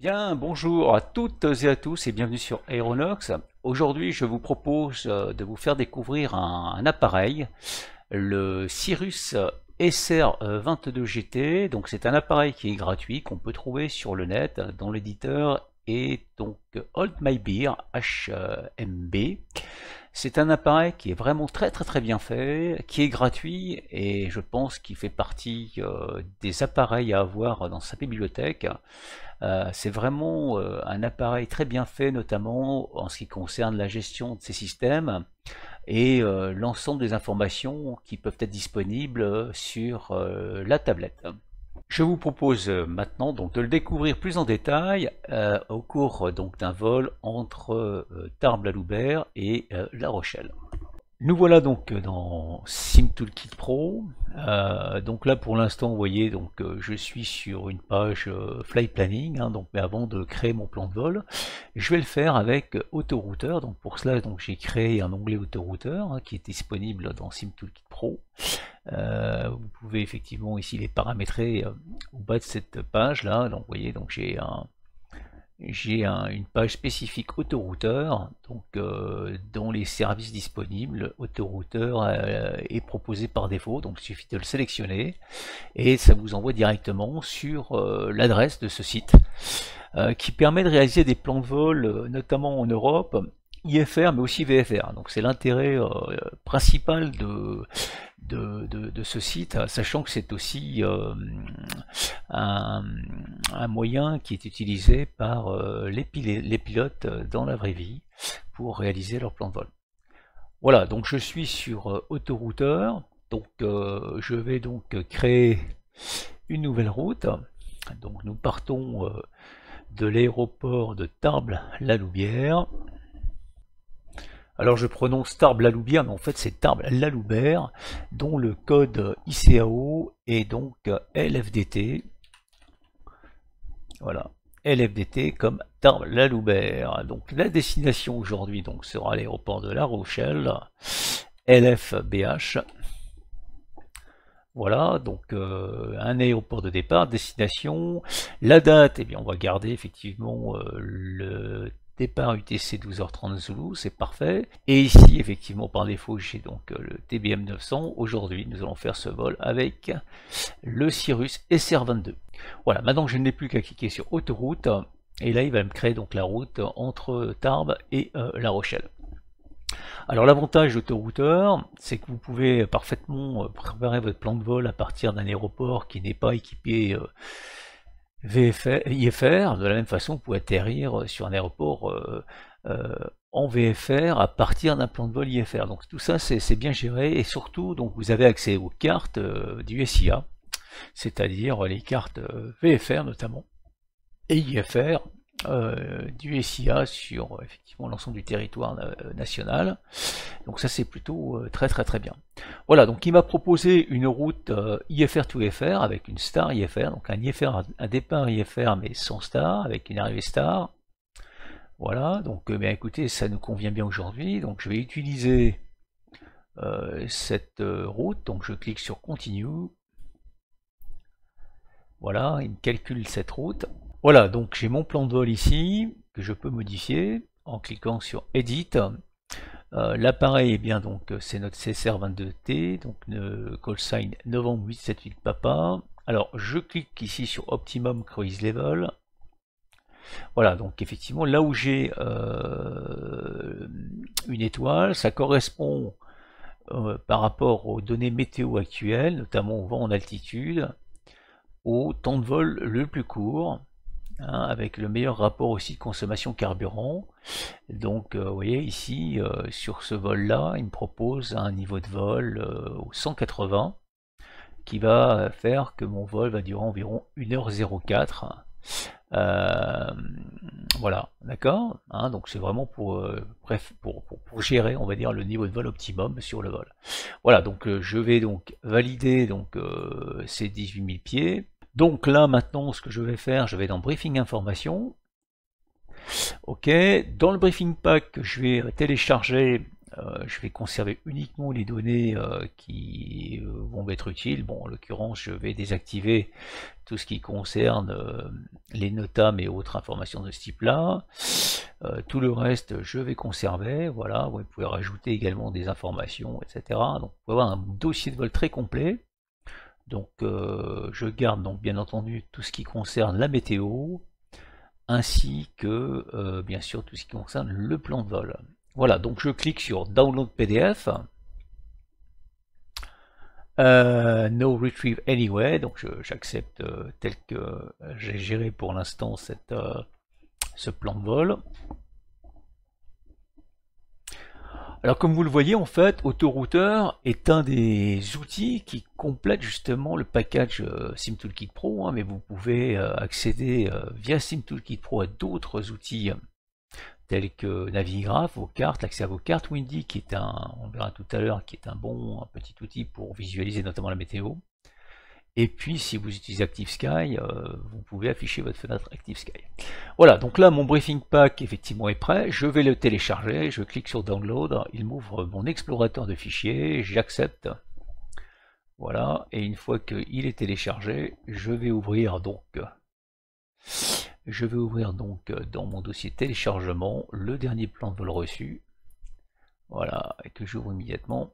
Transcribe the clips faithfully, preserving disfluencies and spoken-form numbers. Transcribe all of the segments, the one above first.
Bien, bonjour à toutes et à tous et bienvenue sur Aeronox. Aujourd'hui, je vous propose euh, de vous faire découvrir un, un appareil, le Cirrus S R vingt-deux G T. Donc, c'est un appareil qui est gratuit, qu'on peut trouver sur le net, dont l'éditeur est donc Hold My Beer, H M B. C'est un appareil qui est vraiment très très très bien fait, qui est gratuit et je pense qu'il fait partie euh, des appareils à avoir dans sa bibliothèque. Euh, c'est vraiment euh, un appareil très bien fait, notamment en ce qui concerne la gestion de ces systèmes et euh, l'ensemble des informations qui peuvent être disponibles sur euh, la tablette. Je vous propose maintenant donc de le découvrir plus en détail euh, au cours donc d'un vol entre euh, Tarbes-la-Loubert et euh, La Rochelle. Nous voilà donc dans SimToolkit Pro. Euh, donc là pour l'instant vous voyez donc euh, je suis sur une page euh, Flight Planning, hein, donc mais avant de créer mon plan de vol, je vais le faire avec Autorouter. Donc pour cela donc j'ai créé un onglet Autorouter hein, qui est disponible dans SimToolkit Pro. Euh, vous pouvez effectivement ici les paramétrer euh, au bas de cette page là. Donc vous voyez donc j'ai un j'ai un, une page spécifique Autorouter, donc euh, dans les services disponibles, Autorouter euh, est proposé par défaut, donc il suffit de le sélectionner et ça vous envoie directement sur euh, l'adresse de ce site euh, qui permet de réaliser des plans de vol, notamment en Europe, I F R mais aussi V F R. Donc c'est l'intérêt euh, principal de, de, de, de ce site, sachant que c'est aussi euh, un, un moyen qui est utilisé par euh, les, les pilotes dans la vraie vie pour réaliser leur plan de vol. Voilà, donc je suis sur euh, Autorouter, donc euh, je vais donc créer une nouvelle route. Donc nous partons euh, de l'aéroport de Tarbes-la-Loubière. Alors je prononce Tarbes-la-Loubière, mais en fait c'est Tarbes-la-Loubert, dont le code I C A O est donc L F D T. Voilà, L F D T comme Tarbes-la-Loubert. Donc la destination aujourd'hui donc sera l'aéroport de La Rochelle, L F B H. Voilà, donc euh, un aéroport de départ, destination, la date, eh bien on va garder effectivement euh, le départ U T C douze heures trente Zulu, c'est parfait. Et ici, effectivement, par défaut, j'ai donc le T B M neuf cents. Aujourd'hui, nous allons faire ce vol avec le Cirrus S R vingt-deux. Voilà, maintenant je n'ai plus qu'à cliquer sur autoroute. Et là, il va me créer donc la route entre Tarbes et euh, La Rochelle. Alors l'avantage d'Autorouter, c'est que vous pouvez parfaitement préparer votre plan de vol à partir d'un aéroport qui n'est pas équipé euh, V F R, I F R. De la même façon, vous pouvez atterrir sur un aéroport euh, euh, en V F R à partir d'un plan de vol I F R. Donc tout ça, c'est bien géré et surtout, donc vous avez accès aux cartes euh, du S I A, c'est-à-dire les cartes euh, V F R notamment et I F R euh, du S I A sur effectivement l'ensemble du territoire euh, national. Donc ça, c'est plutôt euh, très très très bien. Voilà, donc il m'a proposé une route euh, I F R to F R avec une star I F R, donc un I F R, un départ I F R mais sans star, avec une arrivée star. Voilà, donc euh, bien écoutez, ça nous convient bien aujourd'hui. Donc je vais utiliser euh, cette euh, route, donc je clique sur Continue. Voilà, il me calcule cette route. Voilà, donc j'ai mon plan de vol ici, que je peux modifier en cliquant sur Edit. Euh, L'appareil est bien donc c'est notre C S R vingt-deux T, donc le call sign novembre huit sept huit papa. Alors je clique ici sur Optimum Cruise Level. Voilà, donc effectivement là où j'ai euh, une étoile, ça correspond euh, par rapport aux données météo actuelles, notamment au vent en altitude, au temps de vol le plus court. Hein, avec le meilleur rapport aussi de consommation carburant. Donc euh, vous voyez ici euh, sur ce vol là il me propose un niveau de vol euh, au cent quatre-vingts qui va faire que mon vol va durer environ une heure zéro quatre. Euh, voilà, d'accord, hein, donc c'est vraiment pour, euh, bref, pour, pour, pour gérer on va dire le niveau de vol optimum sur le vol. Voilà, donc euh, je vais donc valider donc euh, ces dix-huit mille pieds. Donc là maintenant ce que je vais faire, je vais dans Briefing Information. Ok, dans le Briefing Pack, je vais télécharger euh, je vais conserver uniquement les données euh, qui euh, vont m'être utiles. Bon, en l'occurrence, je vais désactiver tout ce qui concerne euh, les notam et autres informations de ce type-là. Euh, tout le reste, je vais conserver. Voilà, vous pouvez rajouter également des informations, et cetera. Donc, vous pouvez avoir un dossier de vol très complet. Donc, euh, je garde donc bien entendu tout ce qui concerne la météo, ainsi que euh, bien sûr tout ce qui concerne le plan de vol. Voilà, donc je clique sur Download P D F. Euh, no Retrieve Anyway, donc j'accepte euh, tel que j'ai géré pour l'instant euh, ce plan de vol. Alors comme vous le voyez, en fait, Autorouter est un des outils qui complète justement le package euh, SimToolkit Pro, hein, mais vous pouvez euh, accéder euh, via SimToolkit Pro à d'autres outils euh, tels que Navigraph, vos cartes, l'accès à vos cartes, Windy, qui est un, on verra tout à l'heure, qui est un bon un petit outil pour visualiser notamment la météo. Et puis si vous utilisez ActiveSky, euh, vous pouvez afficher votre fenêtre ActiveSky. Voilà, donc là mon briefing pack effectivement est prêt, je vais le télécharger, je clique sur Download, il m'ouvre mon explorateur de fichiers, j'accepte. Voilà, et une fois qu'il est téléchargé, je vais ouvrir donc je vais ouvrir donc dans mon dossier téléchargement le dernier plan de vol reçu. Voilà, et que j'ouvre immédiatement.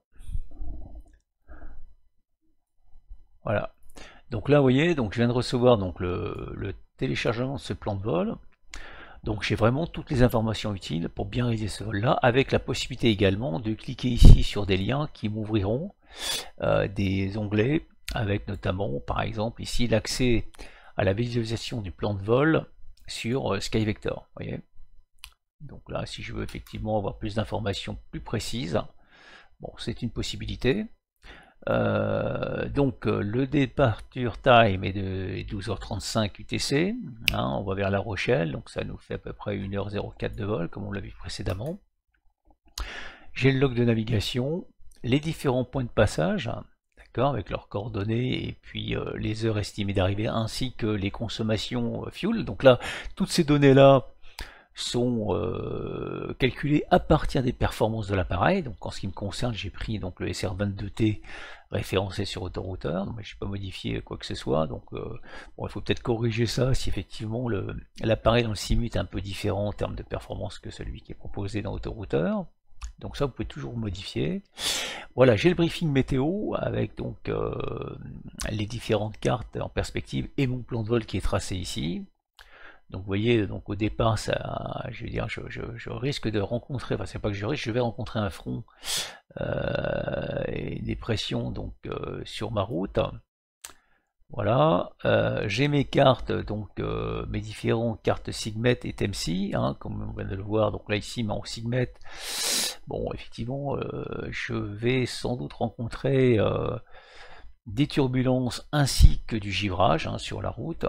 Voilà. Donc là, vous voyez, donc je viens de recevoir donc le, le téléchargement de ce plan de vol. Donc j'ai vraiment toutes les informations utiles pour bien réaliser ce vol-là, avec la possibilité également de cliquer ici sur des liens qui m'ouvriront euh, des onglets, avec notamment, par exemple, ici l'accès à la visualisation du plan de vol sur euh, SkyVector. Voyez. Donc là, si je veux effectivement avoir plus d'informations plus précises, bon, c'est une possibilité. Euh, donc le departure time est de douze heures trente-cinq U T C, hein, on va vers La Rochelle, donc ça nous fait à peu près une heure zéro quatre de vol comme on l'a vu précédemment. J'ai le log de navigation, les différents points de passage, d'accord, avec leurs coordonnées et puis euh, les heures estimées d'arrivée ainsi que les consommations euh, fuel. Donc là, toutes ces données là sont euh, calculés à partir des performances de l'appareil. Donc en ce qui me concerne, j'ai pris donc le S R vingt-deux T référencé sur Autorouter, donc je n'ai pas modifié quoi que ce soit. Donc euh, bon, il faut peut-être corriger ça si effectivement l'appareil dans le simu est un peu différent en termes de performance que celui qui est proposé dans Autorouter. Donc ça, vous pouvez toujours modifier. Voilà, j'ai le briefing météo avec donc euh, les différentes cartes en perspective et mon plan de vol qui est tracé ici. Donc vous voyez, donc au départ, ça, je veux dire, je, je, je risque de rencontrer, enfin c'est pas que je risque, je vais rencontrer un front euh, et des pressions donc euh, sur ma route. Voilà, euh, j'ai mes cartes, donc euh, mes différentes cartes Sigmet et T M C, hein, comme on vient de le voir. Donc là ici, mais en Sigmet, bon effectivement, euh, je vais sans doute rencontrer euh, des turbulences ainsi que du givrage hein, sur la route.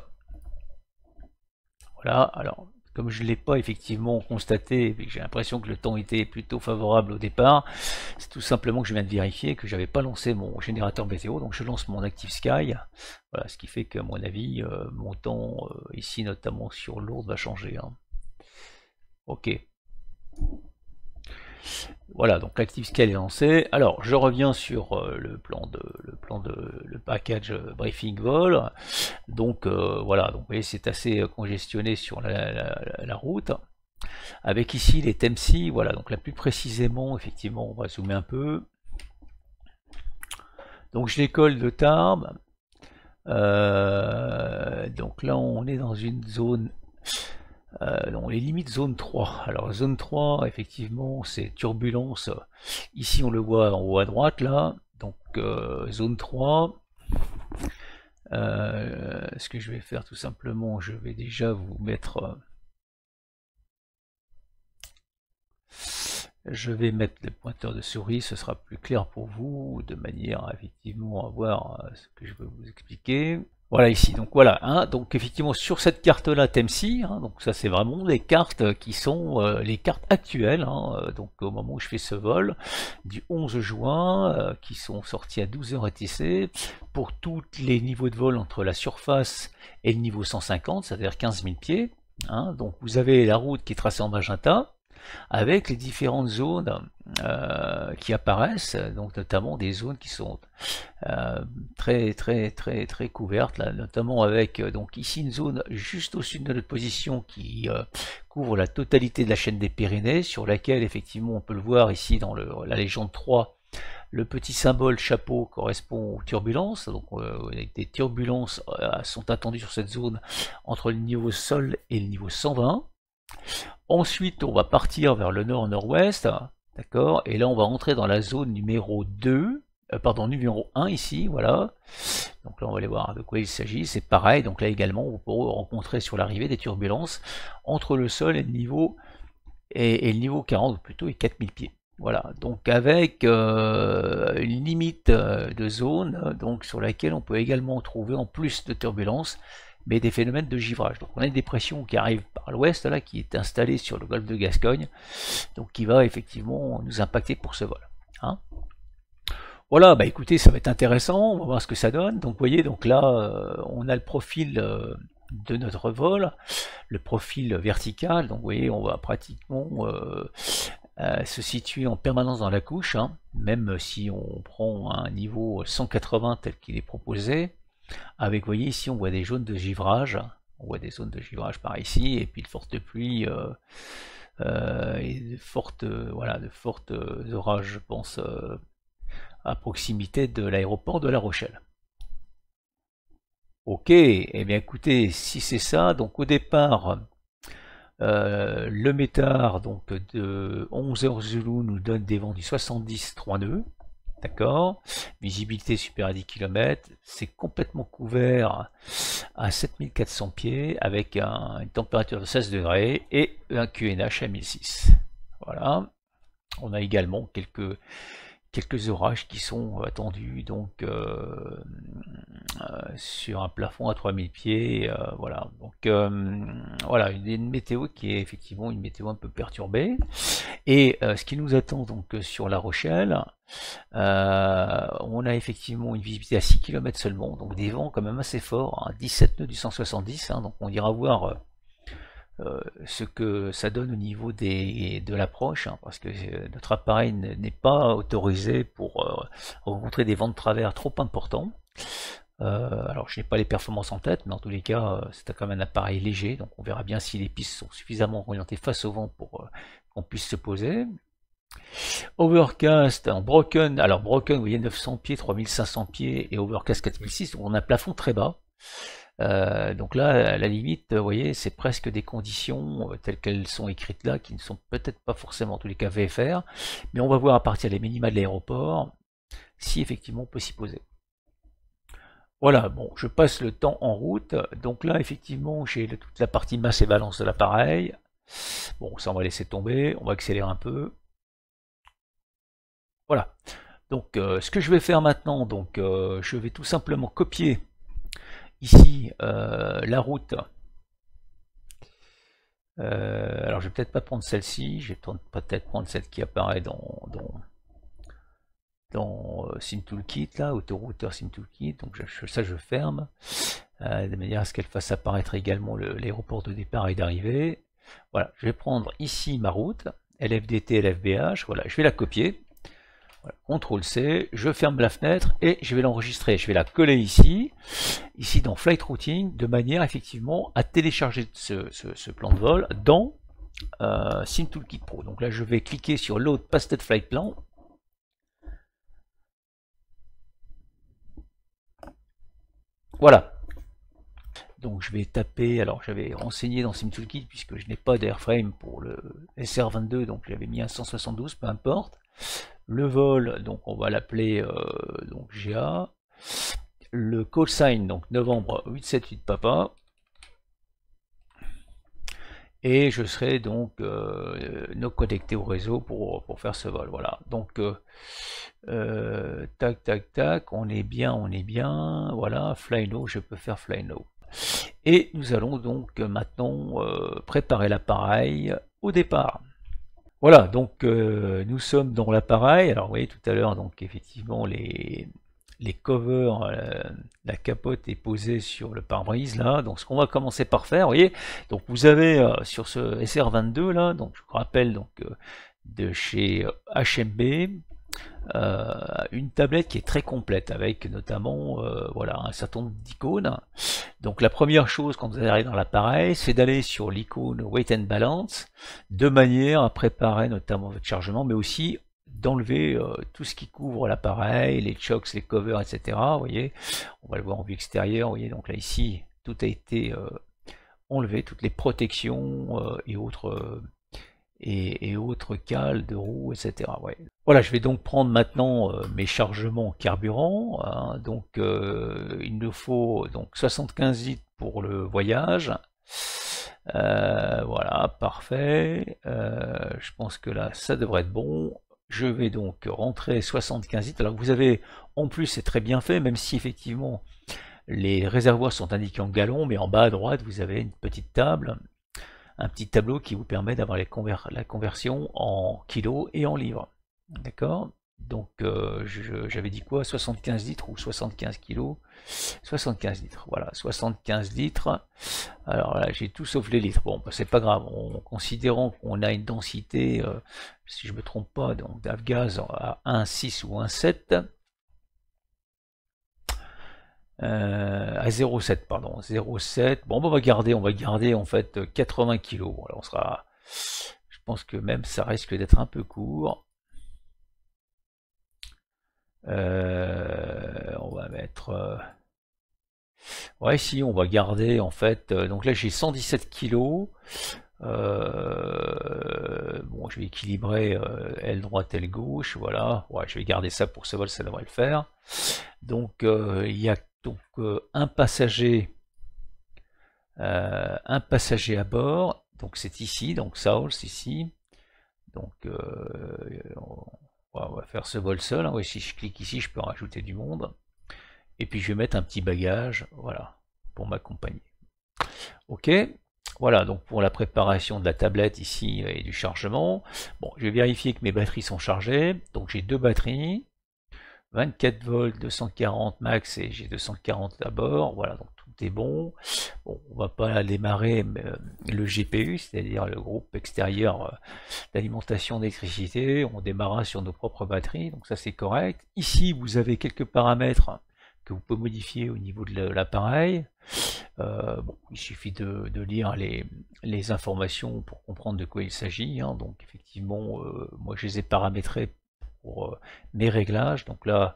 Voilà, alors comme je ne l'ai pas effectivement constaté, et que j'ai l'impression que le temps était plutôt favorable au départ, c'est tout simplement que je viens de vérifier que j'avais pas lancé mon générateur météo, donc je lance mon ActiveSky, voilà, ce qui fait qu'à mon avis, euh, mon temps euh, ici notamment sur Lourdes va changer. Hein. Ok. Voilà, donc l'ActiveSky est lancé. Alors, je reviens sur euh, le plan de le plan de le package euh, briefing vol. Donc euh, voilà, donc vous voyez, c'est assez euh, congestionné sur la, la, la route. Avec ici les T M C, voilà, donc là plus précisément, effectivement, on va zoomer un peu. Donc je décolle de Tarbes. Euh, donc là, on est dans une zone. Euh, donc les limites zone trois. Alors zone trois, effectivement, c'est turbulence. Ici, on le voit en haut à droite, là. Donc euh, zone trois. Euh, ce que je vais faire tout simplement, je vais déjà vous mettre. Je vais mettre le pointeur de souris, ce sera plus clair pour vous, de manière à effectivement à voir ce que je veux vous expliquer. Voilà ici, donc voilà, hein, donc effectivement sur cette carte là T M C, hein, donc ça c'est vraiment les cartes qui sont euh, les cartes actuelles, hein, donc au moment où je fais ce vol, du onze juin, euh, qui sont sorties à douze heures U T C, pour tous les niveaux de vol entre la surface et le niveau cent cinquante, c'est-à-dire quinze mille pieds, hein, donc vous avez la route qui est tracée en magenta, avec les différentes zones euh, qui apparaissent, donc notamment des zones qui sont euh, très très très très couvertes, là, notamment avec euh, donc ici une zone juste au sud de notre position qui euh, couvre la totalité de la chaîne des Pyrénées, sur laquelle effectivement on peut le voir ici dans le, la légende trois. Le petit symbole chapeau correspond aux turbulences, donc euh, des turbulences euh, sont attendues sur cette zone entre le niveau sol et le niveau cent vingt. Ensuite, on va partir vers le nord-nord-ouest, d'accord, et là on va entrer dans la zone numéro deux, euh, pardon, numéro un ici, voilà. Donc là on va aller voir de quoi il s'agit, c'est pareil, donc là également vous pourrez rencontrer sur l'arrivée des turbulences entre le sol et le niveau, et, et le niveau quarante, ou plutôt et quatre mille pieds. Voilà, donc avec euh, une limite de zone donc sur laquelle on peut également trouver en plus de turbulences, mais des phénomènes de givrage. Donc on a une dépression qui arrive par l'ouest là, qui est installée sur le golfe de Gascogne, donc qui va effectivement nous impacter pour ce vol. Hein. Voilà, bah écoutez, ça va être intéressant, on va voir ce que ça donne. Donc vous voyez, donc là euh, on a le profil euh, de notre vol, le profil vertical, donc vous voyez, on va pratiquement euh, Euh, se situer en permanence dans la couche, hein, même si on prend un niveau cent quatre-vingts tel qu'il est proposé, avec, vous voyez, ici on voit des zones de givrage, on voit des zones de givrage par ici, et puis de fortes pluies, euh, euh, et de fortes, voilà, de fortes orages, je pense, euh, à proximité de l'aéroport de La Rochelle. Ok, et eh bien écoutez, si c'est ça, donc au départ, Euh, le métard donc de onze heures Zulu nous donne des vents du soixante-dix trois nœuds, d'accord, visibilité supérieure à dix kilomètres, c'est complètement couvert à sept mille quatre cents pieds avec un, une température de seize degrés et un Q N H à mille six. Voilà, on a également quelques quelques orages qui sont attendus donc euh, euh, sur un plafond à trois mille pieds, euh, voilà, donc euh, voilà, une, une météo qui est effectivement une météo un peu perturbée, et euh, ce qui nous attend donc sur La Rochelle, euh, on a effectivement une visibilité à six kilomètres seulement, donc des vents quand même assez forts, hein, dix-sept nœuds du cent soixante-dix, hein, donc on ira voir Euh, ce que ça donne au niveau des, de l'approche, hein, parce que euh, notre appareil n'est pas autorisé pour euh, rencontrer des vents de travers trop importants. Euh, alors je n'ai pas les performances en tête, mais en tous les cas euh, c'est quand même un appareil léger, donc on verra bien si les pistes sont suffisamment orientées face au vent pour euh, qu'on puisse se poser. Overcast en broken, alors broken vous voyez neuf cents pieds, trois mille cinq cents pieds, et overcast quatre mille six, donc on a un plafond très bas. Euh, donc là, à la limite, vous voyez, c'est presque des conditions euh, telles qu'elles sont écrites là, qui ne sont peut-être pas forcément en tous les cas V F R, mais on va voir à partir des minima de l'aéroport si effectivement on peut s'y poser. Voilà, bon, je passe le temps en route, donc là effectivement j'ai toute la partie masse et balance de l'appareil. Bon, ça on va laisser tomber, on va accélérer un peu. Voilà, donc euh, ce que je vais faire maintenant, donc euh, je vais tout simplement copier ici euh, la route. Euh, alors je vais peut-être pas prendre celle-ci, je vais peut-être prendre celle qui apparaît dans, dans, dans euh, SimToolkit, là, autorouteur SimToolkit, donc je, ça je ferme, euh, de manière à ce qu'elle fasse apparaître également l'aéroport de départ et d'arrivée. Voilà, je vais prendre ici ma route, L F D T, L F B H, voilà, je vais la copier. Voilà, contrôle C, je ferme la fenêtre et je vais l'enregistrer. Je vais la coller ici, ici dans Flight Routing, de manière effectivement à télécharger ce, ce, ce plan de vol dans euh, SimToolkit Pro. Donc là, je vais cliquer sur Load Pasted Flight Plan. Voilà. Donc je vais taper, alors j'avais renseigné dans SimToolkit puisque je n'ai pas d'airframe pour le S R vingt-deux, donc j'avais mis un cent soixante-douze, peu importe. Le vol, donc on va l'appeler euh, donc G A. Le call sign, donc novembre huit sept huit papa. Et je serai donc euh, no connecté au réseau pour, pour faire ce vol. Voilà. Donc euh, euh, tac tac tac, on est bien, on est bien. Voilà, fly low, je peux faire fly low. Et nous allons donc maintenant euh, préparer l'appareil au départ. Voilà, donc euh, nous sommes dans l'appareil. Alors vous voyez tout à l'heure, donc effectivement les, les covers, euh, la capote est posée sur le pare-brise là. Donc ce qu'on va commencer par faire, vous voyez, donc vous avez euh, sur ce S R vingt-deux là, donc je vous rappelle donc euh, de chez H M B, euh, une tablette qui est très complète avec notamment euh, voilà un certain nombre d'icônes. Donc la première chose quand vous arrivez dans l'appareil, c'est d'aller sur l'icône Weight and Balance de manière à préparer notamment votre chargement, mais aussi d'enlever euh, tout ce qui couvre l'appareil, les chocks, les covers, et cetera. Vous voyez, on va le voir en vue extérieure. Vous voyez, donc là ici, tout a été euh, enlevé, toutes les protections euh, et autres euh, et, et autres cales de roues, et cetera. Ouais. Voilà, je vais donc prendre maintenant euh, mes chargements carburant. Hein, donc euh, il nous faut donc soixante-quinze litres pour le voyage. Euh, voilà, parfait. Euh, je pense que là, ça devrait être bon. Je vais donc rentrer soixante-quinze litres. Alors vous avez, en plus, c'est très bien fait, même si effectivement les réservoirs sont indiqués en gallons, mais en bas à droite, vous avez une petite table, un petit tableau qui vous permet d'avoir conver la conversion en kilos et en livres. D'accord? Donc euh, j'avais dit quoi? soixante-quinze litres ou soixante-quinze kilos? soixante-quinze litres, voilà, soixante-quinze litres. Alors là, j'ai tout sauf les litres. Bon, bah, c'est pas grave. En considérant qu'on a une densité, euh, si je me trompe pas, donc d'Avgaz à un virgule six ou un virgule sept, euh, à zéro virgule sept, pardon, zéro virgule sept. Bon, bah, on va garder, on va garder en fait quatre-vingts kilos. Voilà, on sera. Je pense que même ça risque d'être un peu court. Euh, on va mettre. Euh, Ouais, si, on va garder en fait. Euh, donc là, j'ai cent dix-sept kilos. Euh, bon, je vais équilibrer euh, aile droite, aile gauche. Voilà. Ouais, je vais garder ça pour ce vol, ça devrait le faire. Donc, euh, il y a donc euh, un passager, euh, un passager à bord. Donc, c'est ici. Donc, Souls ici. Donc, euh, on va faire ce vol seul. Hein. Ouais, si je clique ici, je peux rajouter du monde. Et puis je vais mettre un petit bagage, voilà, pour m'accompagner. Ok, voilà, donc pour la préparation de la tablette ici et du chargement, bon, je vais vérifier que mes batteries sont chargées. Donc j'ai deux batteries, vingt-quatre volts, deux cent quarante max et j'ai deux cent quarante à bord. Voilà, donc tout est bon. Bon, on va pas démarrer mais, euh, le G P U, c'est-à-dire le groupe extérieur euh, d'alimentation d'électricité. On démarrera sur nos propres batteries, donc ça c'est correct. Ici, vous avez quelques paramètres que vous pouvez modifier au niveau de l'appareil. Euh, bon, il suffit de, de lire les, les informations pour comprendre de quoi il s'agit. Hein. Donc effectivement, euh, moi je les ai paramétrés pour euh, mes réglages. Donc là,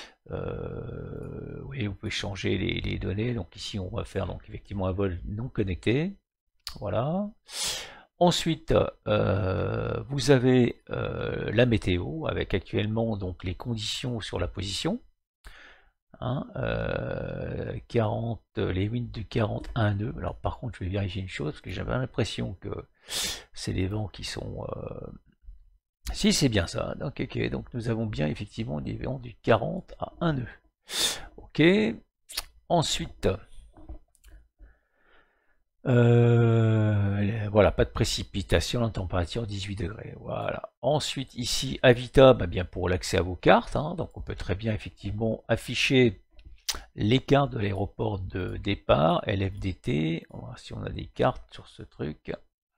euh, oui, vous pouvez changer les, les données. Donc ici, on va faire donc effectivement un vol non connecté. Voilà. Ensuite, euh, vous avez euh, la météo avec actuellement donc les conditions sur la position. Hein, euh, quarante, les winds de quarante, un nœud. Alors par contre, je vais vérifier une chose, parce que j'avais l'impression que c'est les vents qui sont... Euh... Si, c'est bien ça. Donc, okay. Donc nous avons bien effectivement des vents du quarante à un nœud. Ok. Ensuite... Euh, voilà, pas de précipitation, la température dix-huit degrés. Voilà. Ensuite, ici, Avita, bah bien pour l'accès à vos cartes. Hein, donc, on peut très bien effectivement afficher les cartes de l'aéroport de départ, L F D T. On va voir si on a des cartes sur ce truc.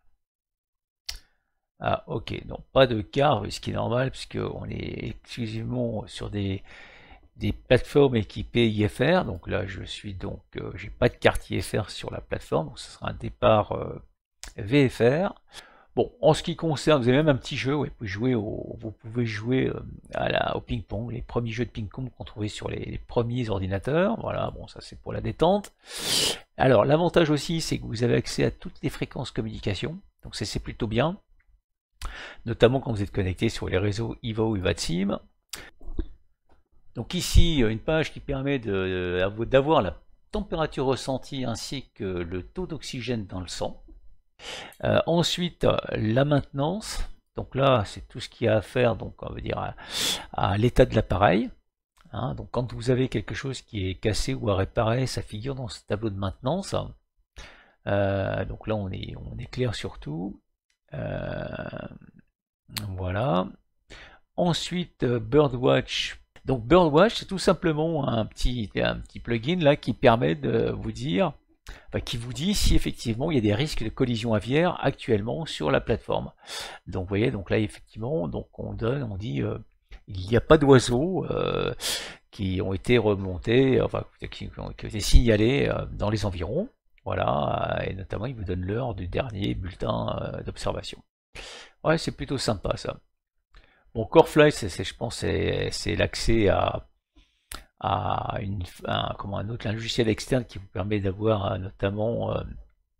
Ah, ok. Donc, pas de carte, ce qui est normal, puisqu'on est exclusivement sur des des plateformes équipées I F R. Donc là, je suis donc, euh, j'ai pas de carte I F R sur la plateforme, donc ce sera un départ euh, V F R. Bon, en ce qui concerne, vous avez même un petit jeu, ouais, vous pouvez jouer au, vous pouvez jouer euh, à la, au ping-pong, les premiers jeux de ping-pong qu'on trouvait sur les, les premiers ordinateurs. Voilà, bon, ça c'est pour la détente. Alors, l'avantage aussi, c'est que vous avez accès à toutes les fréquences communication, donc ça c'est plutôt bien, notamment quand vous êtes connecté sur les réseaux I V A ou VATSIM. Donc ici, une page qui permet d'avoir la température ressentie ainsi que le taux d'oxygène dans le sang. Euh, ensuite, la maintenance. Donc là, c'est tout ce qu'il y a à faire, donc on va dire à, à l'état de l'appareil. Hein, donc quand vous avez quelque chose qui est cassé ou à réparer, ça figure dans ce tableau de maintenance. Euh, donc là, on est, on est clair sur tout. Euh, voilà. Ensuite, Birdwatch. Donc Birdwatch, c'est tout simplement un petit, un petit plugin là qui permet de vous dire, enfin, qui vous dit si effectivement il y a des risques de collision aviaire actuellement sur la plateforme. Donc vous voyez, donc là effectivement, donc on donne, on dit euh, il n'y a pas d'oiseaux euh, qui ont été remontés, enfin qui ont, qui ont été signalés euh, dans les environs. Voilà, et notamment il vous donne l'heure du dernier bulletin euh, d'observation. Ouais, c'est plutôt sympa ça. Bon, CoreFlight, c'est, je pense, c'est l'accès à, à, une, à comment, un autre un logiciel externe qui vous permet d'avoir notamment euh,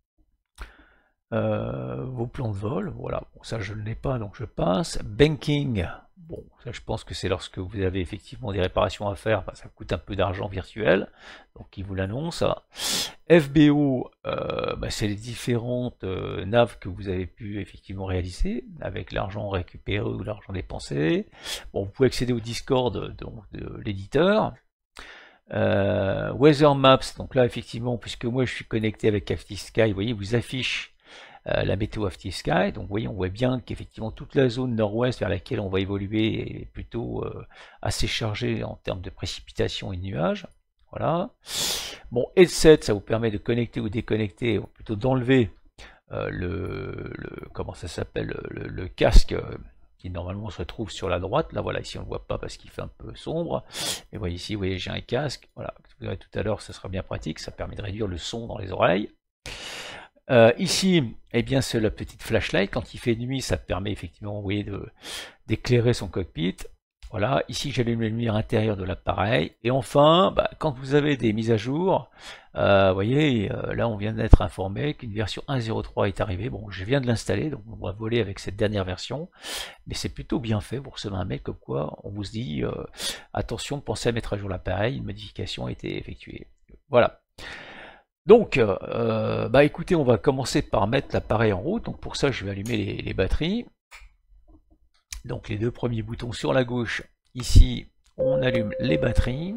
euh, vos plans de vol. Voilà, bon, ça je ne l'ai pas, donc je passe. Banking, bon, ça je pense que c'est lorsque vous avez effectivement des réparations à faire, bah, ça coûte un peu d'argent virtuel, donc il vous l'annonce. F B O, euh, bah, c'est les différentes euh, naves que vous avez pu effectivement réaliser avec l'argent récupéré ou l'argent dépensé. Bon, vous pouvez accéder au Discord donc, de l'éditeur. Euh, Weather Maps, donc là effectivement, puisque moi je suis connecté avec AftiSky, vous voyez, vous affiche euh, la météo AftiSky. Donc vous voyez, on voit bien qu'effectivement toute la zone nord-ouest vers laquelle on va évoluer est plutôt euh, assez chargée en termes de précipitations et de nuages. Voilà. Bon, headset, ça vous permet de connecter ou déconnecter, ou plutôt d'enlever euh, le, le, comment ça s'appelle, le, le casque euh, qui normalement se trouve sur la droite. Là, voilà, ici on ne le voit pas parce qu'il fait un peu sombre. Et voilà, ici, vous voyez, j'ai un casque. Voilà, vous verrez tout à l'heure, ça sera bien pratique. Ça permet de réduire le son dans les oreilles. Euh, ici, eh bien, c'est la petite flashlight. Quand il fait nuit, ça permet effectivement, vous voyez, d'éclairer son cockpit. Voilà, ici j'allume la lumière intérieure de l'appareil. Et enfin, bah, quand vous avez des mises à jour, euh, vous voyez, euh, là on vient d'être informé qu'une version un point zéro trois est arrivée. Bon, je viens de l'installer, donc on va voler avec cette dernière version. Mais c'est plutôt bien fait, vous recevez un mail comme quoi on vous dit, euh, attention, pensez à mettre à jour l'appareil, une modification a été effectuée. Voilà. Donc, euh, bah écoutez, on va commencer par mettre l'appareil en route. Donc pour ça, je vais allumer les, les batteries. Donc les deux premiers boutons sur la gauche, ici on allume les batteries.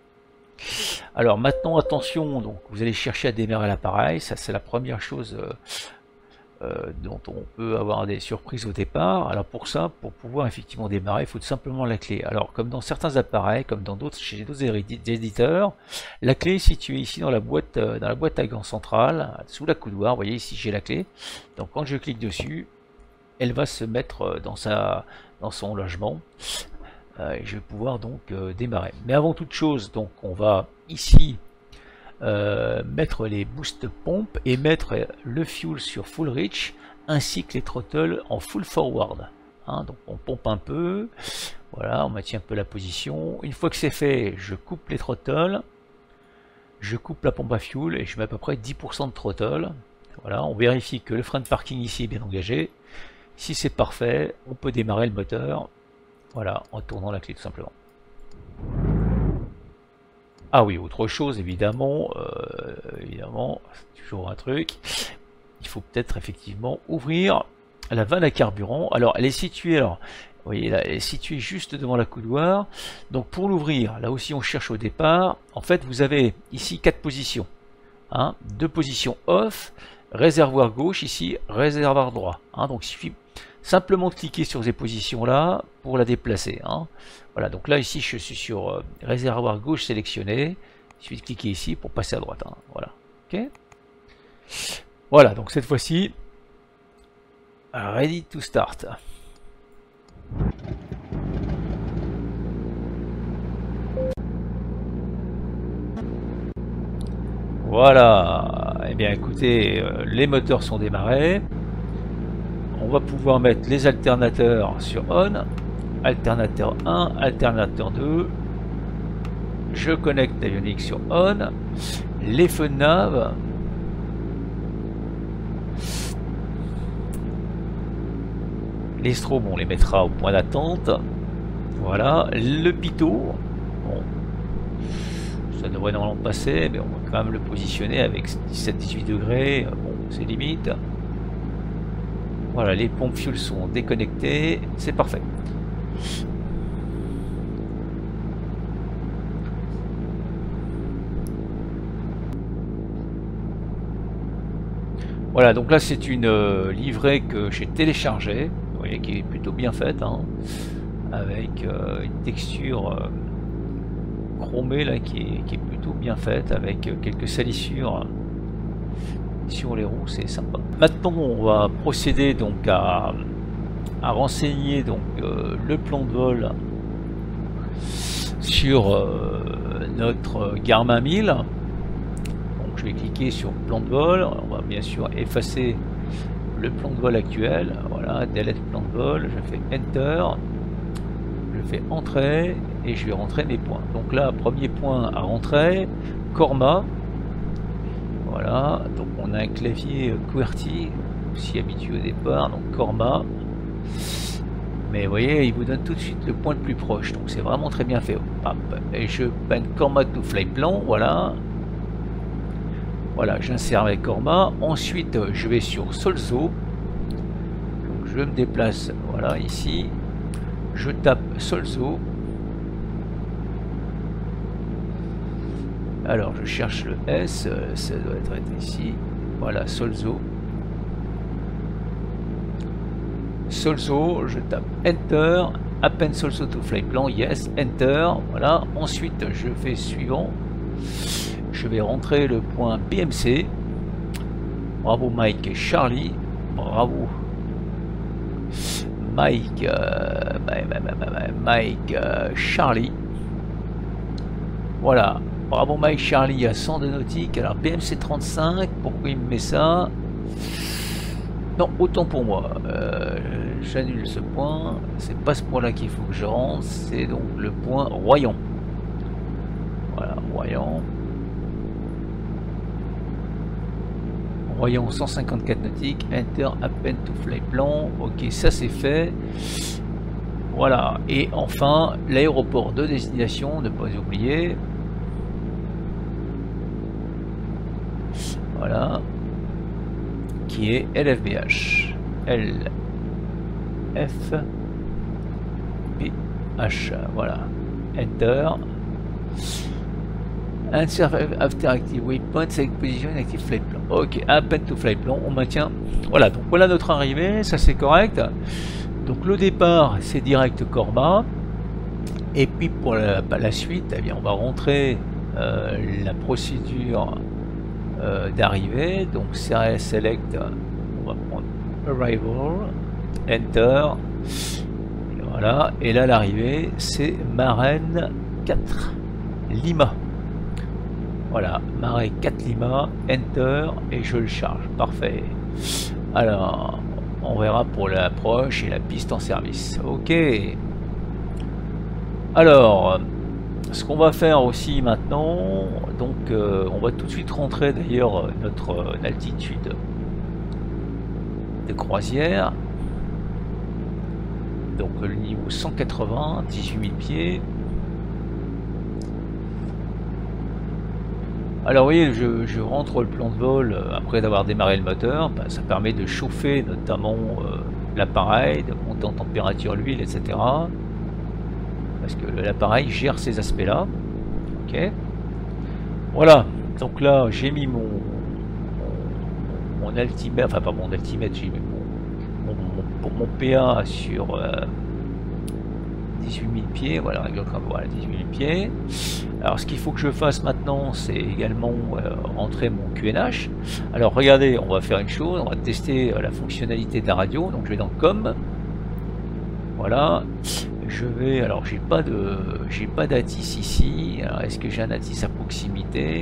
Alors maintenant attention, donc vous allez chercher à démarrer l'appareil, ça c'est la première chose euh, euh, dont on peut avoir des surprises au départ. Alors pour ça, pour pouvoir effectivement démarrer, il faut tout simplement la clé. Alors comme dans certains appareils, comme dans d'autres, chez d'autres éditeurs, la clé est située ici dans la boîte, euh, dans la boîte à gants centrale, sous la coudoir. Vous voyez ici j'ai la clé. Donc quand je clique dessus, elle va se mettre dans, sa, dans son logement euh, et je vais pouvoir donc euh, démarrer. Mais avant toute chose, donc on va ici euh, mettre les boost pompes et mettre le fuel sur full reach ainsi que les throttles en full forward. Hein, donc on pompe un peu, voilà, on maintient un peu la position. Une fois que c'est fait, je coupe les throttles, je coupe la pompe à fuel et je mets à peu près dix pour cent de throttle. Voilà, on vérifie que le frein de parking ici est bien engagé. Si c'est parfait, on peut démarrer le moteur, voilà, en tournant la clé tout simplement. Ah oui, autre chose, évidemment, euh, évidemment, c'est toujours un truc, il faut peut-être effectivement ouvrir la vanne à carburant. Alors, elle est située, alors, vous voyez là, elle est située juste devant la coudoir. Donc pour l'ouvrir, là aussi on cherche au départ, en fait vous avez ici quatre positions, hein, deux positions off, réservoir gauche, ici réservoir droit, hein, donc il suffit simplement de cliquer sur ces positions là pour la déplacer, hein. Voilà, donc là ici je suis sur euh, réservoir gauche sélectionné, il suffit de cliquer ici pour passer à droite, hein. Voilà, ok. Voilà, donc cette fois-ci ready to start. Voilà, et eh bien écoutez, euh, les moteurs sont démarrés. On va pouvoir mettre les alternateurs sur on, alternateur un, alternateur deux. Je connecte l'avionique sur on, les feux de nav. Les strobes, on les mettra au point d'attente. Voilà, le pitot. Bon, ça devrait normalement passer, mais on va quand même le positionner avec dix-sept à dix-huit degrés. Bon, c'est limite. Voilà, les pompes fuel sont déconnectées, c'est parfait. Voilà, donc là c'est une euh, livrée que j'ai téléchargée, vous voyez, qui est plutôt bien faite, hein. avec euh, une texture euh, chromée là qui est, qui est plutôt bien faite, avec quelques salissures sur les roues, c'est sympa. Maintenant on va procéder donc à, à renseigner donc euh, le plan de vol sur euh, notre Garmin mille. Donc je vais cliquer sur plan de vol, on va bien sûr effacer le plan de vol actuel, voilà, delete plan de vol, je fais enter, je fais entrer et je vais rentrer mes points. Donc là, premier point à rentrer, Corma. Voilà, donc on a un clavier QWERTY, aussi habitué au départ, donc Corma. Mais vous voyez, il vous donne tout de suite le point le plus proche, donc c'est vraiment très bien fait. Hop. Et je peine Corma to fly plan, voilà. Voilà, j'insère avec Corma. Ensuite, je vais sur Solzo. Donc je me déplace, voilà, ici. Je tape Solzo. Alors je cherche le S, ça doit être ici. Voilà, Solzo. Solzo, je tape Enter. Append Solzo to fly plan, yes, Enter. Voilà. Ensuite, je fais suivant. Je vais rentrer le point B M C. Bravo Mike Charlie. Bravo Mike euh, Mike euh, Charlie. Voilà. Bravo Mike Charlie à cent deux nautiques. Alors B M C trente-cinq, pourquoi il me met ça? Non, autant pour moi. Euh, J'annule ce point. C'est pas ce point là qu'il faut que je rentre. C'est donc le point Royan. Voilà, Royan. Royan cent cinquante-quatre nautiques. Enter append to fly plan. Ok, ça c'est fait. Voilà. Et enfin, l'aéroport de destination, ne pas oublier. Voilà, qui est L F B H. L F B H. Voilà. Enter. Insert after active waypoint, select position, active flight plan. Ok, append to flight plan, on maintient. Voilà, donc voilà notre arrivée, ça c'est correct. Donc le départ, c'est direct Corma. Et puis pour la, bah, la suite, eh bien, on va rentrer euh, la procédure Euh, d'arrivée, donc C R S select, on va prendre arrival, enter, et voilà, et là l'arrivée c'est Marraine quatre Lima, voilà, Marraine quatre Lima, enter, et je le charge, parfait. Alors on verra pour l'approche et la piste en service. Ok, alors ce qu'on va faire aussi maintenant, donc euh, on va tout de suite rentrer d'ailleurs notre euh, altitude de croisière. Donc le niveau cent quatre-vingts, dix-huit mille pieds. Alors vous voyez, je, je rentre le plan de vol euh, après d'avoir démarré le moteur. Ben, ça permet de chauffer notamment euh, l'appareil, de monter en température l'huile, et cetera. Parce que l'appareil gère ces aspects-là. Ok. Voilà. Donc là, j'ai mis mon, mon, mon altimètre, enfin pas mon altimètre, j'ai mis mon, mon, mon, mon P A sur euh, dix-huit mille pieds. Voilà, voilà dix-huit mille pieds. Alors, ce qu'il faut que je fasse maintenant, c'est également euh, rentrer mon Q N H. Alors, regardez, on va faire une chose, on va tester euh, la fonctionnalité de la radio. Donc, je vais dans Com. Voilà. Je vais, alors j'ai pas de j'ai pas d'Atis ici. Alors est-ce que j'ai un Atis à proximité?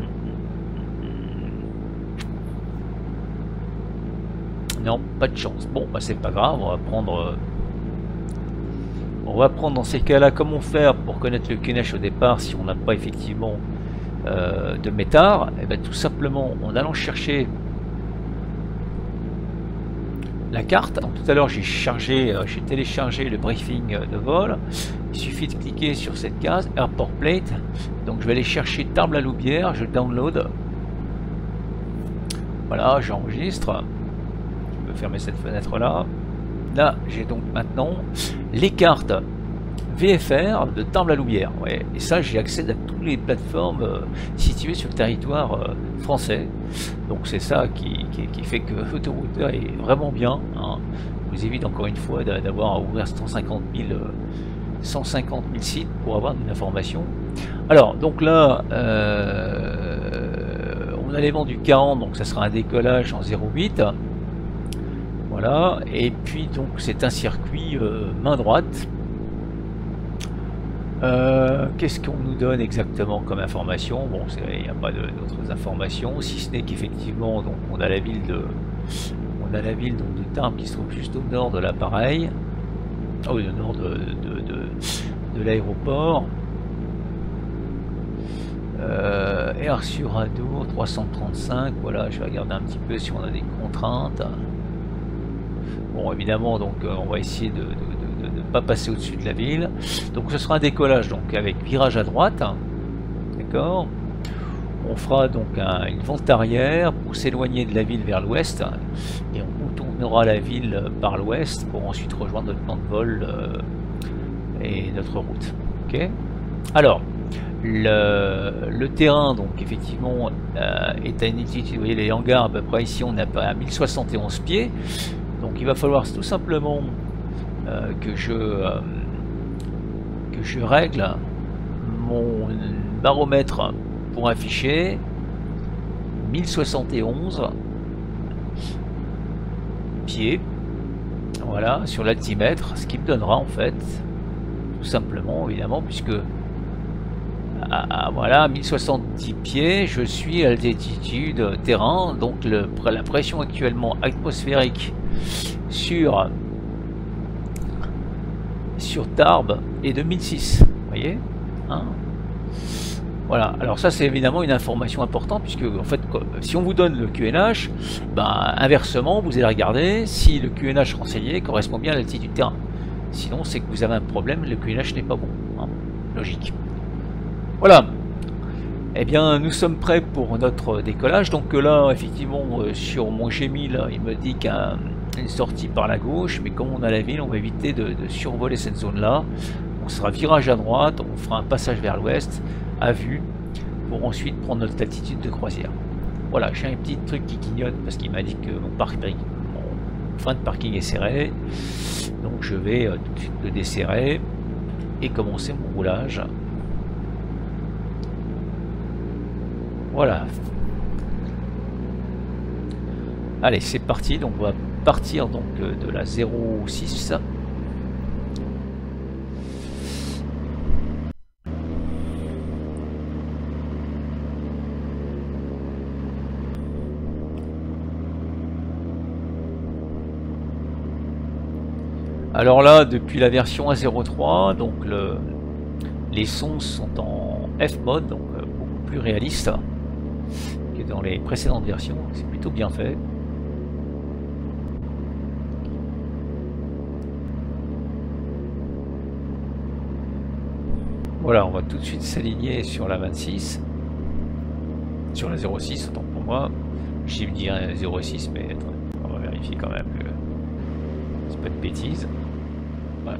Non, pas de chance. Bon, bah c'est pas grave, on va prendre on va prendre dans ces cas-là comment faire pour connaître le Q N H au départ si on n'a pas effectivement euh, de métard. Et bien tout simplement en allant chercher la carte. Donc, tout à l'heure j'ai chargé, euh, j'ai téléchargé le briefing de vol. Il suffit de cliquer sur cette case, Airport Plate. Donc je vais aller chercher Tarbes-la-Loubière, je download. Voilà, j'enregistre. Je peux fermer cette fenêtre là. Là j'ai donc maintenant les cartes V F R de Tarbes-la-Loubière. Ouais. Et ça j'ai accès à toutes les plateformes euh, situées sur le territoire euh, français. Donc c'est ça qui, qui, qui fait que l'autoroute est vraiment bien. Hein. vous évite encore une fois d'avoir à ouvrir cent cinquante mille sites pour avoir une information. Alors donc là euh, on a les vents du quarante, donc ça sera un décollage en zéro huit. Voilà, et puis donc c'est un circuit euh, main droite. Euh, Qu'est-ce qu'on nous donne exactement comme information? Bon, il n'y a pas d'autres informations, si ce n'est qu'effectivement donc on a la ville de on a la ville donc, de Tarbes qui se trouve juste au nord de l'appareil, oh, au nord de, de, de, de l'aéroport. Euh, Air sur Adour trois cent trente-cinq, voilà, je vais regarder un petit peu si on a des contraintes. Bon, évidemment, donc on va essayer de ne pas passer au-dessus de la ville. Donc ce sera un décollage donc avec virage à droite, d'accord. On fera donc un, une vente arrière pour s'éloigner de la ville vers l'ouest et on contournera la ville par l'ouest pour ensuite rejoindre notre plan de vol euh, et notre route. Ok. Alors le, le terrain donc effectivement euh, est à une altitude, vous voyez les hangars à peu près ici on est à mille soixante et onze pieds. Donc il va falloir tout simplement euh, que je euh, que je règle mon baromètre pour afficher mille soixante et onze pieds, voilà, sur l'altimètre, ce qui me donnera en fait tout simplement évidemment puisque à, à, voilà mille soixante-dix pieds je suis à l'altitude terrain, donc le, la pression actuellement atmosphérique sur sur Tarbes est de mille six, vous voyez hein. Voilà, alors ça c'est évidemment une information importante puisque en fait si on vous donne le Q N H, ben, inversement vous allez regarder si le Q N H renseigné correspond bien à l'altitude terrain. Sinon c'est que vous avez un problème, le Q N H n'est pas bon, hein. Logique. Voilà. Eh bien nous sommes prêts pour notre décollage. Donc là effectivement sur mon G mille il me dit qu'une sortie par la gauche, mais comme on a la ville on va éviter de, de survoler cette zone là. On sera virage à droite, on fera un passage vers l'ouest à vue pour ensuite prendre notre altitude de croisière. Voilà, j'ai un petit truc qui clignote parce qu'il m'a dit que mon, parking, mon frein de parking est serré, donc je vais euh, tout de suite le desserrer et commencer mon roulage. Voilà. Allez, c'est parti. Donc on va partir donc de la zéro six. Alors là, depuis la version un point zéro trois, donc le, les sons sont en F mode, donc euh, beaucoup plus réaliste que dans les précédentes versions. C'est plutôt bien fait. Voilà, on va tout de suite s'aligner sur la vingt-six, sur la zéro six, autant pour moi. J'ai dit un zéro six, mais attendez, on va vérifier quand même que c'est pas de bêtises. Ouais.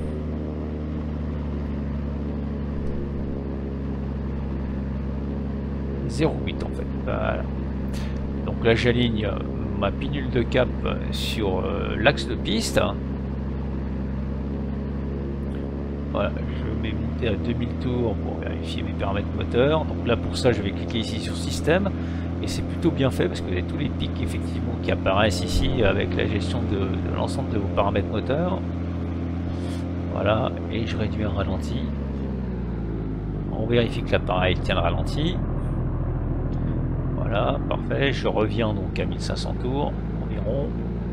zéro huit en fait. Voilà. Donc là j'aligne ma pinule de cap sur euh, l'axe de piste. Voilà, je vais monter à deux mille tours pour vérifier mes paramètres moteur. Donc là pour ça je vais cliquer ici sur système et c'est plutôt bien fait parce que vous avez tous les pics effectivement qui apparaissent ici avec la gestion de, de l'ensemble de vos paramètres moteurs. Voilà, et je réduis un ralenti. On vérifie que l'appareil tient le ralenti. Voilà, parfait. Je reviens donc à mille cinq cents tours environ.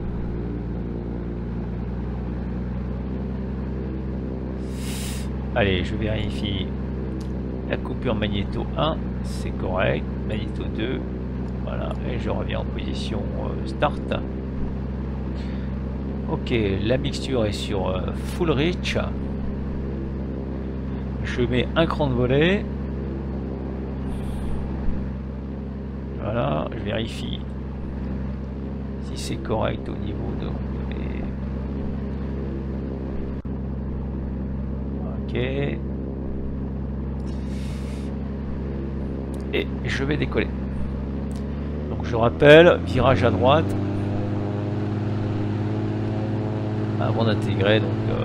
Allez, je vérifie la coupure magnéto un, c'est correct. Magnéto deux, voilà, et je reviens en position euh, start. Ok, la mixture est sur euh, full reach. Je mets un cran de volet. Voilà, je vérifie si c'est correct au niveau de mes... Ok. Et je vais décoller. Donc je rappelle, virage à droite. avant d'intégrer donc euh,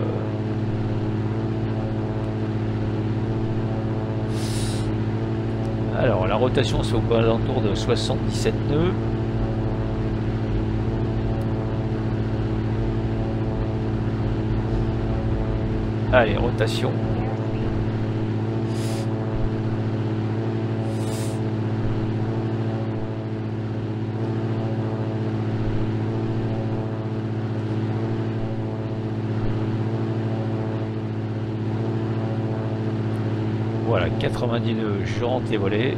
alors la rotation c'est au alentour de soixante-dix-sept nœuds. Allez, rotation. Voilà, quatre-vingt-dix nœuds, je rentre les volets.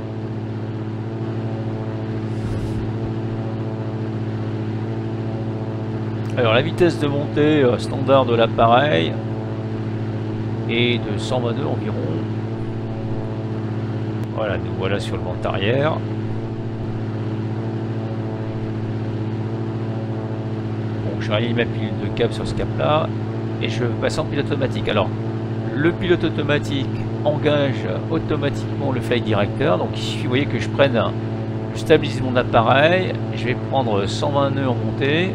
Alors la vitesse de montée euh, standard de l'appareil est de cent vingt nœuds environ. Voilà, nous voilà sur le vent arrière. Bon, je réaligne ma pilule de câble sur ce cap là et je passe en pilote automatique. Alors le pilote automatique engage automatiquement le flight director, donc il suffit, vous voyez, que je prenne un, je stabilise mon appareil, je vais prendre cent vingt nœuds en montée.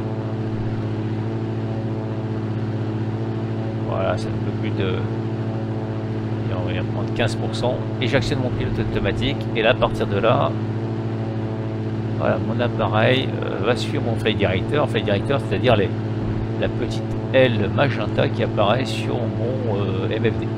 Voilà, c'est un peu plus de, on va prendre quinze pour cent et j'actionne mon pilote automatique et là à partir de là, voilà, mon appareil euh, va suivre mon flight director, flight director c'est-à-dire les la petite aile magenta qui apparaît sur mon euh, M F D.